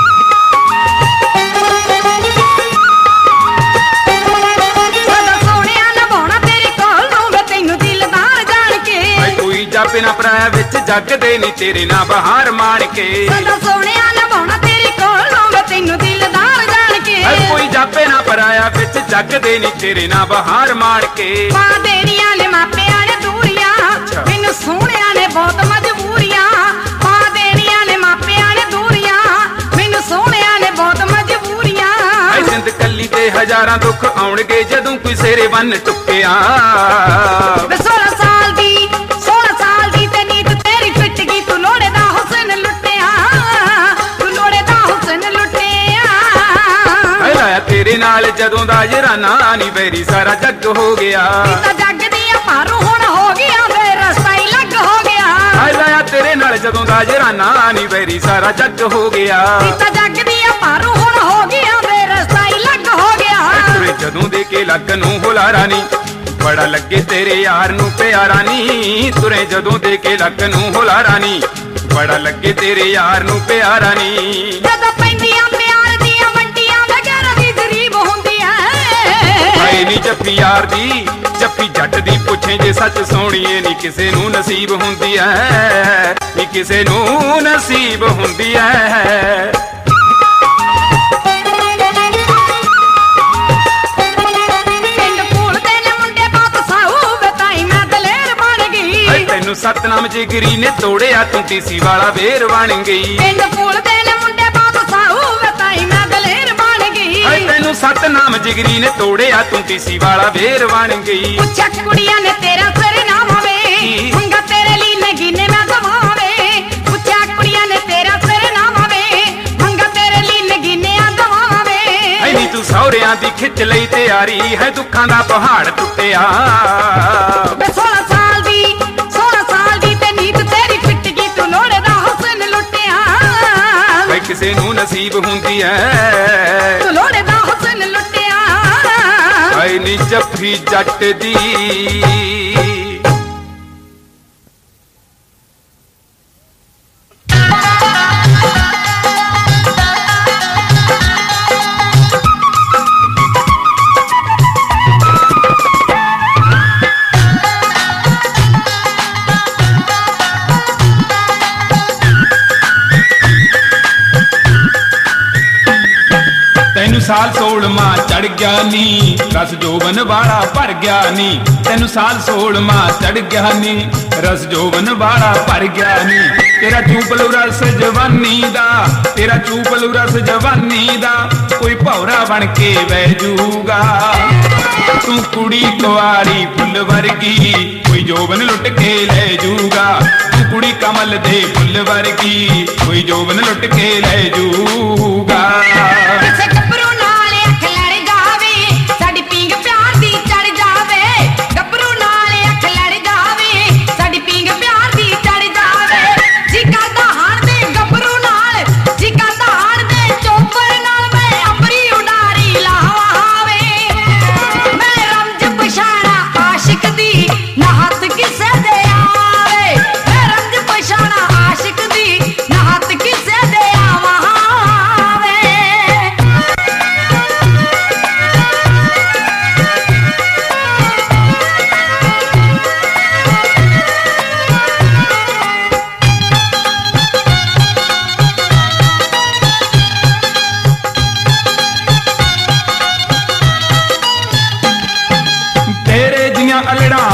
ਜਾਪੇ ਨਾ ਪਰਾਇਆ ਵਿੱਚ ਜੱਗ ਦੇ ਨੀ ਤੇਰੇ ਨਾ ਬਹਾਰ ਮਾਣ ਕੇ। ਸਦਾ ਸੋਹਣਿਆ ਨਭਾਉਣਾ ਤੇਰੀ ਕੋਲੋਂ ਵੇ ਤੈਨੂੰ ਦਿਲਦਾਰ ਜਾਣ ਕੇ। ਕੋਈ ਜਾਪੇ ਨਾ ਪਰਾਇਆ ਵਿੱਚ ਜੱਗ ਦੇ ਨੀ ਤੇਰੇ ਨਾ ਬਹਾਰ ਮਾਣ ਕੇ। ਪਾ ਦੇਣੀਆਂ ਨੇ ਮਾਪਿਆਂ ਨੇ ਦੂਰੀਆਂ ਮੈਨੂੰ ਸੋਹਣਿਆ ਨੇ ਬਹੁਤ ਮਜਬੂਰੀਆਂ। ਪਾ ਦੇਣੀਆਂ ਨੇ ਮਾਪਿਆਂ ਨੇ ਦੂਰੀਆਂ ਮੈਨੂੰ ਸੋਹਣਿਆ ਨੇ ਬਹੁਤ ਮਜਬੂਰੀਆਂ। ਐ ਜ਼ਿੰਦ ਕੱਲੀ ਤੇ ਹਜ਼ਾਰਾਂ ਦੁੱਖ ਆਉਣਗੇ ਜਦੋਂ ਕੋਈ ਸੇਰੇ ਬੰਨ ਟੁੱਕਿਆ। ਵੇ ਸੋਲਾਂ ਸਾਲ ਦੀ ਸੋਲਾਂ ਸਾਲ ਦੀ ਤੇ ਨੀਤ ਤੇਰੀ ਫਿੱਟ ਗਈ ਤੂੰ ਲੋੜੇ ਦਾ ਹੁਸਨ ਲੁੱਟਿਆ ਤੂੰ ਲੋੜੇ ਦਾ ਹੁਸਨ ਲੁੱਟਿਆ। ਹਾਏ ਲਾਇਆ ਤੇਰੇ ਨਾਲ ਜਦੋਂ ਦਾ ਜਰਾਨਾ ਨੀ ਵੈਰੀ ਸਾਰਾ ਜੱਗ ਹੋ ਗਿਆ। ਤਾਂ ਜੱਗ ਦੀਆਂ ਪਾਰੂ ਹੁਣ ਹੋ ਗਿਆ ਵੇ ਰਸਤਾ ਹੀ ਲੱਗ ਹੋ ਗਿਆ। ਹਾਏ ਲਾਇਆ ਤੇਰੇ ਨਾਲ ਜਦੋਂ ਦਾ ਜਰਾਨਾ ਨੀ ਵੈਰੀ ਸਾਰਾ ਜੱਗ ਹੋ ਗਿਆ। ਤਾਂ ਜੱਗ ਦੀਆਂ ਪਾਰੂ ਹੁਣ ਹੋ ਗਿਆ ਵੇ ਰਸਤਾ ਹੀ ਲੱਗ ਹੋ ਗਿਆ। ਤੁਰੇ ਜਦੋਂ ਦੇ ਕੇ ਲੱਗ ਨੂੰ ਹੁਲਾਰਾ ਨੀ ਬੜਾ ਲੱਗੇ ਤੇਰੇ ਯਾਰ ਨੂੰ ਪਿਆਰਾ ਨੀ। ਤੁਰੇ ਜਦੋਂ ਦੇ ਕੇ ਲੱਗ ਨੂੰ ਹੁਲਾਰਾ ਨੀ ਬੜਾ ਲੱਗੇ ਤੇਰੇ ਯਾਰ ਨੂੰ ਪਿਆਰਾ ਨੀ। ਜਦੋਂ ਪੈਂਦੀਆਂ ਪਿਆਰ ਦੀਆਂ ਵੰਡੀਆਂ ਵਗੈਰਾ ਵੀ ਗਰੀਬ ਹੁੰਦੀ ਐ। ਹਾਏ ਨੀ ਜੱਫੀ ਯਾਰ ਦੀ ਜੱਫੀ ਜੱਟ ਦੀ ਪੁੱਛੇ ਜੇ ਸੱਚ ਸੋਹਣੀਏ ਨੀ ਕਿਸੇ ਨੂੰ ਨਸੀਬ ਹੁੰਦੀ ਐ ਨੀ ਕਿਸੇ ਨੂੰ ਨਸੀਬ ਹੁੰਦੀ ਐ। ਤੈਨੂੰ ਸਤਨਾਮ ਜਿਗਰੀ ਨੇ ਤੋੜਿਆ ਤੂੰ ਟੀਸੀ ਵਾਲਾ ਵੇਰ ਬਣ ਗਈ। ਪਿੰਡ ਫੂਲ ਦੇ ਨੇ ਮੁੰਡੇ ਬਾਤ ਸਾਊ ਵਤਾਈ ਮੈਂ ਦਲੇਰ ਬਣ ਗਈ। ਹਾਏ ਤੈਨੂੰ ਸਤਨਾਮ ਜਿਗਰੀ ਨੇ ਤੋੜਿਆ ਤੂੰ ਟੀਸੀ ਵਾਲਾ ਵੇਰ ਬਣ ਗਈ। ਪੁੱਛਿਆ ਕੁੜੀਆਂ ਨੇ ਤੇਰਾ ਸਰਨਾਮ ਵੇ ਮੰਗਾ ਤੇਰੇ ਲਈ ਨਗੀਨੇ ਮੈਂ ਦਵਾਵੇ। ਪੁੱਛਿਆ ਕੁੜੀਆਂ ਨੇ ਤੇਰਾ ਸਰਨਾਮ ਵੇ ਮੰਗਾ ਤੇਰੇ ਲਈ ਨਗੀਨੇ ਆ ਦਵਾਵੇ। ਹਾਏ ਨੀ ਤੂੰ ਸਹੁਰਿਆਂ ਦੀ ਖਿੱਚ ਲਈ ਤਿਆਰੀ ਹੈ ਦੁੱਖਾਂ ਦਾ ਪਹਾੜ ਟੁੱਟਿਆ। ਵੇ ਸੋਲਾਂ ਸਾਲ ਦੀ ਸੋਲਾਂ ਸਾਲ ਦੀ ਤੇ ਨੀਤ ਤੇਰੀ ਫਿੱਟ ਗਈ ਤੂੰ ਲੋੜੇ ਦਾ ਹੁਸਨ ਲੁੱਟਿਆ ਹਾਏ ਕਿਸੇ ਨੂੰ ਨਸੀਬ ਹੁੰਦੀ ਐ ਤੂੰ ਲੋੜੇ ਦਾ ਹੁਸਨ ਲੁੱਟਿਆ। ਹਾਏ ਨੀ ਜੱਫੀ ਜੱਟ ਦੀ ਸਾਲ ਸੋਲਵਾਂ ਚੜ ਗਿਆ ਨੀ ਰਸ ਜੋਬਨ ਵਾਲਾ ਭਰ ਗਿਆ ਨੀ। ਤੈਨੂੰ ਸਾਲ ਸੋਲਵਾਂ ਚੜ ਗਿਆ ਨੀ ਰਸ ਜੋਬਨ ਵਾਲਾ ਭਰ ਗਿਆ ਨੀ। ਤੇਰਾ ਚੂਪਲੂ ਰਸ ਜਵਾਨੀ ਦਾ ਤੇਰਾ ਚੂਪਲੂ ਰਸ ਜਵਾਨੀ ਦਾ ਕੋਈ ਭੌਰਾ ਬਣ ਕੇ ਬਹਿ ਜੂਗਾ। ਤੂੰ ਕੁੜੀ ਕੁਆਰੀ ਫੁੱਲ ਵਰਗੀ ਕੋਈ ਜੋਬਨ ਲੁੱਟ ਕੇ ਲੈ ਜੂਗਾ। ਤੂੰ ਕੁੜੀ ਕਮਲ ਦੇ ਫੁੱਲ ਵਰਗੀ ਕੋਈ ਜੋਬਨ ਲੁੱਟ ਕੇ ਲੈ ਜੂਗਾ। ਆਸ਼ਿਕ ਦੀ ਨਾ ਹੱਥ ਕਿਸੇ ਦੇ ਆ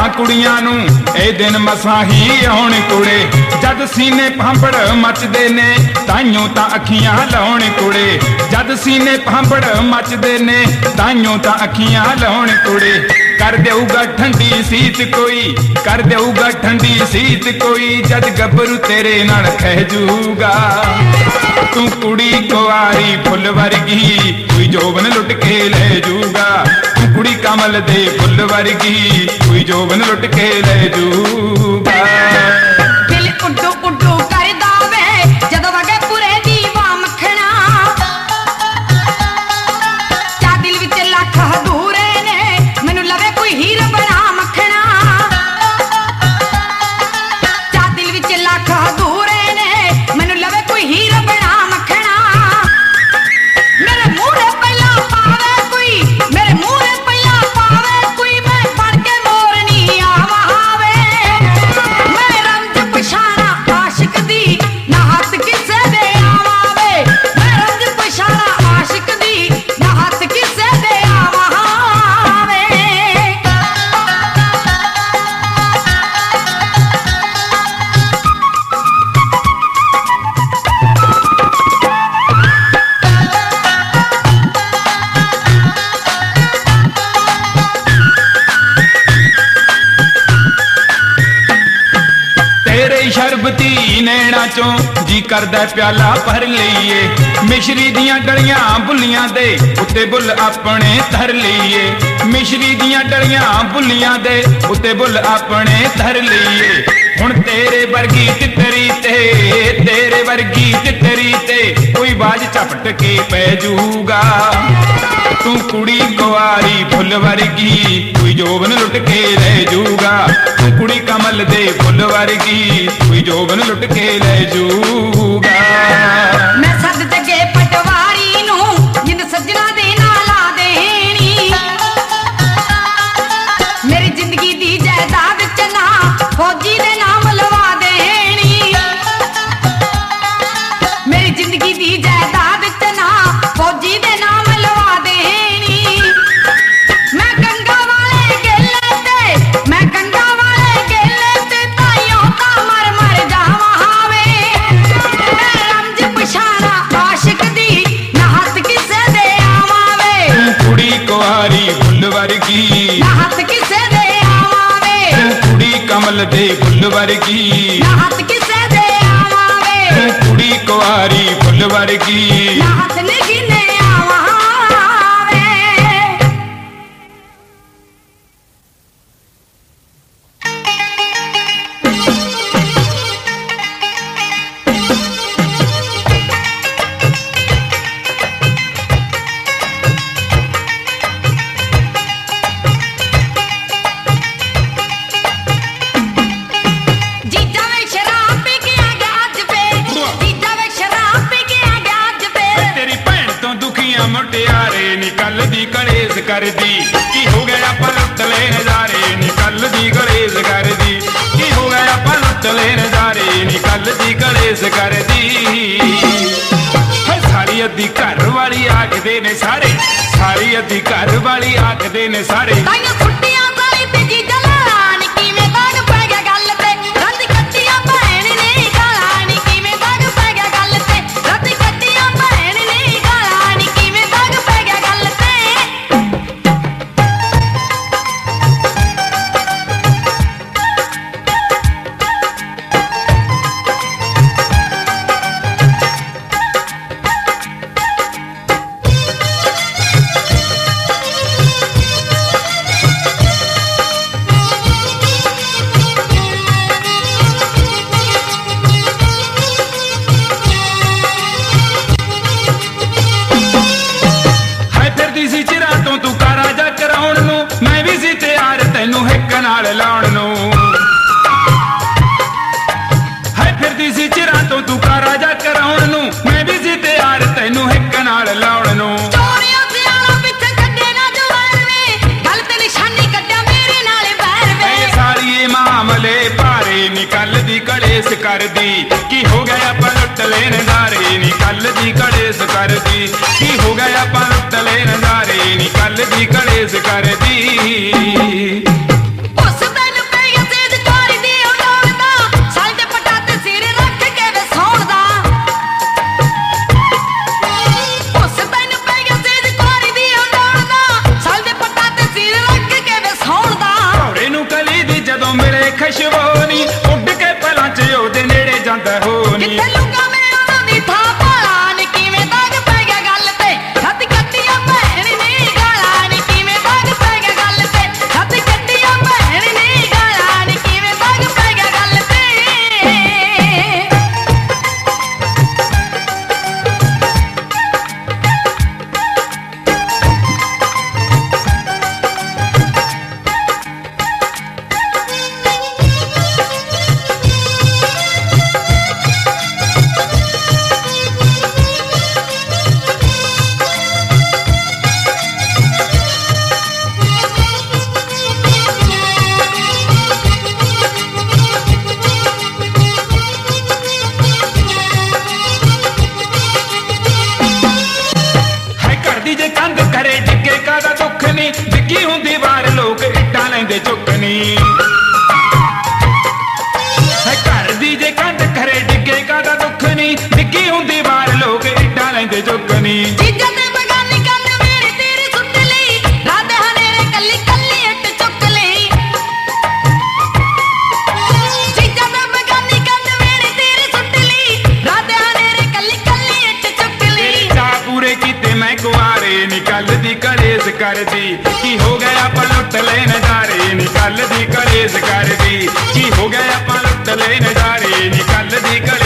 ਕੁੜੀਆਂ ਨੂੰ ਇਹ ਦਿਨ ਮਸਾਂ ਹੀ ਆਉਣ ਕੁੜੇ, ਜਦ ਸੀਨੇ ਭਾਂਬੜ ਮੱਚਦੇ ਨੇ ਤਾਈਓ ਤਾਂ ਅੱਖੀਆਂ ਲਾਉਣ ਕੁੜੇ, ਜਦ ਸੀਨੇ ਭਾਂਬੜ ਮੱਚਦੇ ਨੇ ਤਾਈਓ ਤਾਂ ਅੱਖੀਆਂ ਲਾਉਣ ਕੁੜੇ। ਕਰ ਦੇਊਗਾ ਠੰਡੀ ਸੀਤ ਕੋਈ, ਕਰ ਦੇਊਗਾ ਠੰਡੀ ਸੀਤ ਕੋਈ, ਜਦ ਗੱਭਰੂ ਤੇਰੇ ਨਾਲ ਖਹਿ ਜੂਗਾ। ਤੂੰ ਕੁੜੀ ਕੁਆਰੀ ਫੁੱਲ ਵਰਗੀ ਕੋਈ ਜੋਬਨ ਲੁੱਟ ਕੇ ਲੈ ਜੂਗਾ, ਤੂੰ ਕੁੜੀ ਕਮਲ ਦੇ ਫੁੱਲ ਵਰਗੀ ਕੋਈ ਜੋਬਨ ਲੁੱਟ ਕੇ ਲੈ ਜੂਗਾ। ਦਿਲ ਉੱਡੂ ਉੱਡੂ ਕਰਦਾ ਵੇ ਜਦੋਂ ਵਗੇ ਪੁਰੇ ਦੀ ਵਾਹ ਮੱਖਣਾ, ਚਾ ਦਿਲ ਵਿੱਚ ਲੱਖ ਹਦੂਰੇ ਨੇ ਮੈਨੂੰ ਲਵੇ ਕੋਈ ਹੀਰ ਬਣਾ ਮੱਖਣਾ, ਚਾ ਦਿਲ ਵਿੱਚ ਲੱਖ ਹਦੂਰੇ ਨੇ ਮੈਨੂੰ ਲਵੇ ਕੋਈ ਹੀਰ ਬਣਾ ਮੱਖਣਾ। ਮੇਰੇ ਮੂਹਰੇ ਪਹਿਲਾਂ ਪਾਵੇ ਕੋਈ, ਮੇਰੇ ਮੂਹਰੇ ਪਹਿਲਾਂ ਪਾਵੇ ਕੋਈ, ਮੈਂ ਫੜ ਕੇ ਮੋਰਨੀ ਆਵਾਵੇ। ਮੈਂ ਰੰਜ ਪਛਾਣਾ ਆਸ਼ਿਕ ਦੀ ਨਾ ਹੱਥ ਕਿਸੇ ਦੇ ਆਵਾਵੇ, ਮੈਂ ਰੰਜ ਪਛਾਣਾ ਆਸ਼ਿਕ ਦੀ ਨਾ ਹੱਥ ਕਿਸੇ ਦੇ ਆਵਾਵੇ। ਤੇਰੇ ਸ਼ਰਬਤੀ ਨੈਣਾ ਚੋਂ ਜੀ ਕਰਦਾ ਪਿਆਲਾ ਭਰ ਲਈਏ, ਮਿਸ਼ਰੀ ਦੀਆਂ ਡਲੀਆਂ ਬੁੱਲੀਆਂ ਦੇ ਉੱਤੇ ਬੁੱਲ ਆਪਣੇ ਧਰ ਲਈਏ, ਮਿਸ਼ਰੀ ਦੀਆਂ ਡਲੀਆਂ ਬੁੱਲੀਆਂ ਦੇ ਉੱਤੇ ਬੁੱਲ ਆਪਣੇ ਧਰ ਲਈਏ। ਹੁਣ ਤੇਰੇ ਵਰਗੀ ਤਿੱਤਰੀ ਤੇ, ਤੇਰੇ ਵਰਗੀ ਤਿੱਤਰੀ ਤੇ ਕੋਈ ਬਾਜ ਝਪਟ ਕੇ ਪੈ ਜੂਗਾ। ਤੂੰ ਕੁੜੀ ਕੁਆਰੀ ਫੁੱਲ ਵਰਗੀ ਕੋਈ ਜੋਬਨ ਲੁੱਟ ਕੇ ਲੈ ਜੂਗਾ, ਤੂੰ ਕੁੜੀ ਕਮਲ ਦੇ ਫੁੱਲ ਵਰਗੀ ਕੋਈ ਜੋਬਨ ਲੁੱਟ ਕੇ ਲੈ ਜੂਗਾ। ਮੈਂ ਸੱਦ ਜਗੇ ਪਟਵਾਰੀ ਨੂੰ ਜਿੰਦ ਸੱਜਣਾ ਦੇ ਨਾਲ ਆ ਦੇਣੀ, ਮੇਰੀ ਜ਼ਿੰਦਗੀ ਦੀ ਜਾਇਦਾਦ ਚ ਨਾ ਫੌਜੀ ਦੇ ਨਾਮ ਲਵਾ ਦੇਣੀ, ਮੇਰੀ ਜ਼ਿੰਦਗੀ ਦੀ ਜਾਇਦਾਦ ਚ ਨਾ ਫੌਜੀ ਦੇ ਨਾਮ ਲਵਾ ਦੇਣੀ। ਮੈਂ ਗੰਗਾ ਵਾਲੇ ਗੇਲੇ ਤੇ, ਮੈਂ ਗੰਗਾ ਵਾਲੇ ਗੇਲੇ ਤੇ ਤਾਈਓ ਤਾਂ ਮਰ ਮਰ ਜਾਵਾਂ ਵੇ। ਮੈਂ ਰੰਜ ਪਛਾਣਾ ਆਸ਼ਿਕ ਦੀ ਨਾ ਹੱਥ ਕਿਸੇ ਦੇ ਆਵਾਂ ਵੇ, ਤੂੰ ਕੁੜੀ ਕੁਆਰੀ ਫੁੱਲ ਵਰਗੀ ਨਾ ਹੱਥ ਕਿਸੇ ਦੇ ਆਵਾਂ ਵੇ, ਤੂੰ ਕੁੜੀ ਕਮਲ ਦੇ ਫੁੱਲ ਵਰਗੀ ਨਾ ਹੱਥ ਕਿਸੇ ਦੇ ਆਵਾਂ ਵੇ, ਤੂੰ ਕੁੜੀ ਕੁਆਰੀ ਫੁੱਲ ਵਰਗੀ। ਨਾ ਹੱਥ ਨਗੀਨੇ ਆਵਾਂ ਵੇ। ਜੀਜਾ ਵੇ ਸ਼ਰਾਬ ਪੀ ਕੇ ਆ ਗਿਆ ਅੱਜ ਵੇ, ਜੀਜਾ ਵੇ ਸ਼ਰਾਬ ਪੀ ਕੇ ਆ ਗਿਆ ਅੱਜ ਵੇ। ਤੇਰੀ ਭੈਣ ਤੋਂ ਦੁਖੀਆਂ ਮੁਟਿਆਰੇ ਨਿਕਲ ਦੀ ਕਲੇਸ਼ ਕਰਦੀ, ਕੀ ਹੋ ਗਿਆ ਆਪਾਂ ਲੁੱਟ ਲੈ ਨਜ਼ਾਰੇ ਨਿਕਲ ਦੀ ਕਲੇਸ਼ ਕਰਦੀ, ਕੀ ਹੋ ਗਿਆ ਆਪਾਂ ਲੁੱਟ ਲੈ ਨਜ਼ਾਰੇ ਨਿਕਲ ਦੀ ਕਲੇਸ਼ ਕਰਦੀ। ਹੈ ਸਾਰੀ ਅੱਧੀ ਘਰ ਵਾਲੀ ਆਖਦੇ ਨੇ ਸਾਰੇ, ਸਾਰੀ ਅੱਧੀ ਘਰ ਵਾਲੀ ਆਖਦੇ ਨੇ ਸਾਰੇ, ਤਾਈਆਂ ਛੁੱਟੀਆਂ ਸਾਰੀ ਤੇ ਜੀਜਾ ਲਾਲਾ ਨੀ ਕਿਵੇਂ ਦਾਗ ਪੈ ਗਿਆ ਗੱਲ ਤੇ, ਰਾਤੀ ਕੱਟੀਆਂ ਭੈਣ ਨੇ ਗਾਲਾਂ ਨੀ ਕਿਵੇਂ ਦਾਗ ਪੈ ਗਿਆ ਗੱਲ ਤੇ, ਰਾਤੀ ਕੱਟੀਆਂ ਭੈਣ ਨੇ ਗਾਲਾਂ ਨੀ ਕਿਵੇਂ ਦਾਗ ਪੈ ਗਿਆ ਗੱਲ ਤੇ। ਤੈਨੂੰ ਹਿੱਕ ਨਾਲ ਲਾਉਣ ਨੂੰ, ਹੈ ਫਿਰਦੀ ਸੀ ਚਿਰਾਂ ਤੋਂ ਤੂੰ ਕਾ ਰਾਜਾ ਕਰਾਉਣ ਨੂੰ, ਮੈਂ ਵੀ ਸੀ ਤਿਆਰ ਤੈਨੂੰ ਹਿੱਕ ਨਾਲ ਲਾਉਣ ਨੂੰ। ਚੋਰੀਆਂ ਸਿਆਣਾ ਪਿੱਛੇ ਕੱਢੇ ਨਾ ਜਵਾਨ ਵੇ, ਗੱਲ ਤੇ ਨਿਸ਼ਾਨੀ ਕੱਢਿਆ ਮੇਰੇ ਨਾਲ ਬੈਰ ਵੇ। ਇਹ ਸਾਰੀ ਮਾਮਲੇ ਭਾਰੇ ਨਿਕਲਦੀ ਕਲੇਸ਼ ਕਰਦੀ, ਕੀ ਹੋ ਗਿਆ ਆਪਾਂ ਲੁੱਟ ਲੈ ਨਜ਼ਾਰੇ ਨਿਕਲਦੀ ਕਲੇਸ਼ ਕਰਦੀ, ਕੀ ਹੋ ਗਿਆ ਆਪਾਂ ਲੁੱਟ ਲੈ ਨਜ਼ਾਰੇ ਨਿਕਲਦੀ ਕਲੇਸ਼ ਕਰਦੀ। ਉਸ ਦਿਨ ਖਸ਼ਬੋ ਨੀ ਉੱਡ ਕੇ ਪਲਾਂ ਚ ਉਹਦੇ ਨੇੜੇ ਜਾਂਦਾ ਹੋ ਨੀ ਕਿੱਥੇ ਲੁਕਾ ਮੈਂ ਉਹਨਾਂ ਦੀ ਥਾਂ ਭਾਲਾ ਨੀ ਕਿਵੇਂ ਦਾਗ ਪੈ ਗਿਆ ਗੱਲ ਤੇ ਛੱਤ ਕੱਟੀਆਂ ਭੈਣ ਨੇ ਗਾਲਾਂ ਨੀ ਕਿਵੇਂ ਦਾਗ ਪੈ ਗਿਆ ਗੱਲ ਤੇ ਛੱਤ ਕੱਟੀਆਂ ਭੈਣ ਨੇ ਗਾਲਾਂ ਨੀ ਕਿਵੇਂ ਦਾਗ ਪੈ ਗਿਆ ਗੱਲ ਤੇ ਜੇ ਕੰਧ ਕਰੇ ਡਿੱਗੇ ਕਾਦਾ ਦੁੱਖ ਨੀ ਡਿੱਗੀ ਹੁੰਦੀ ਵਾਰ ਲੋਕ ਇੱਟਾਂ ਲੈਂਦੇ ਚੁੱਕਣੀ ਹੈ ਘਰ ਦੀ ਜੇ ਕੰਧ ਕਰੇ ਡਿੱਗੇ ਕਾਦਾ ਦੁੱਖ ਨੀ ਡਿੱਗੀ ਹੁੰਦੀ ਵਾਰ ਲੋਕ ਇੱਟਾਂ ਲੈਂਦੇ ਚੁੱਕਣੀ ਚੀਜ਼ਾਂ ਤੇ ਬਗਾਨੀ ਕੰਨ ਮੇਰੇ ਤੇਰੇ ਸੁੱਟ ਲਈ ਰਾਤ ਹਨੇਰੇ ਕੱਲੀ ਕੱਲੀ ਇੱਟ ਚੁੱਕ ਲਈ ਚੀਜ਼ਾਂ ਤੇ ਬਗਾਨੀ ਕੰਨ ਮੇਰੇ ਤੇਰੇ ਸੁੱਟ ਲਈ ਰਾਤ ਹਨੇਰੇ ਕੱਲੀ ਕੱਲੀ ਇੱਟ ਚੁੱਕ ਲਈ ਚਾਹ ਪੂਰੇ ਕੀਤੇ ਮੈਂ ਕੁਆਰੇ ਨਿਕਲ ਦੀ ਕਲੇਸ਼ ਕਰਦੀ ਕੀ ਹੋ ਗਿਆ ਆਪਾਂ ਲੁੱਟ ਲੈ ਨਜ਼ਾਰੇ ਨਿਕਲ ਦੀ ਕਲੇਸ਼ ਕਰਦੀ ਕੀ ਹੋ ਗਿਆ ਆਪਾਂ ਲੁੱਟ ਲੈ ਨਜ਼ਾਰੇ ਨਿਕਲ ਦੀ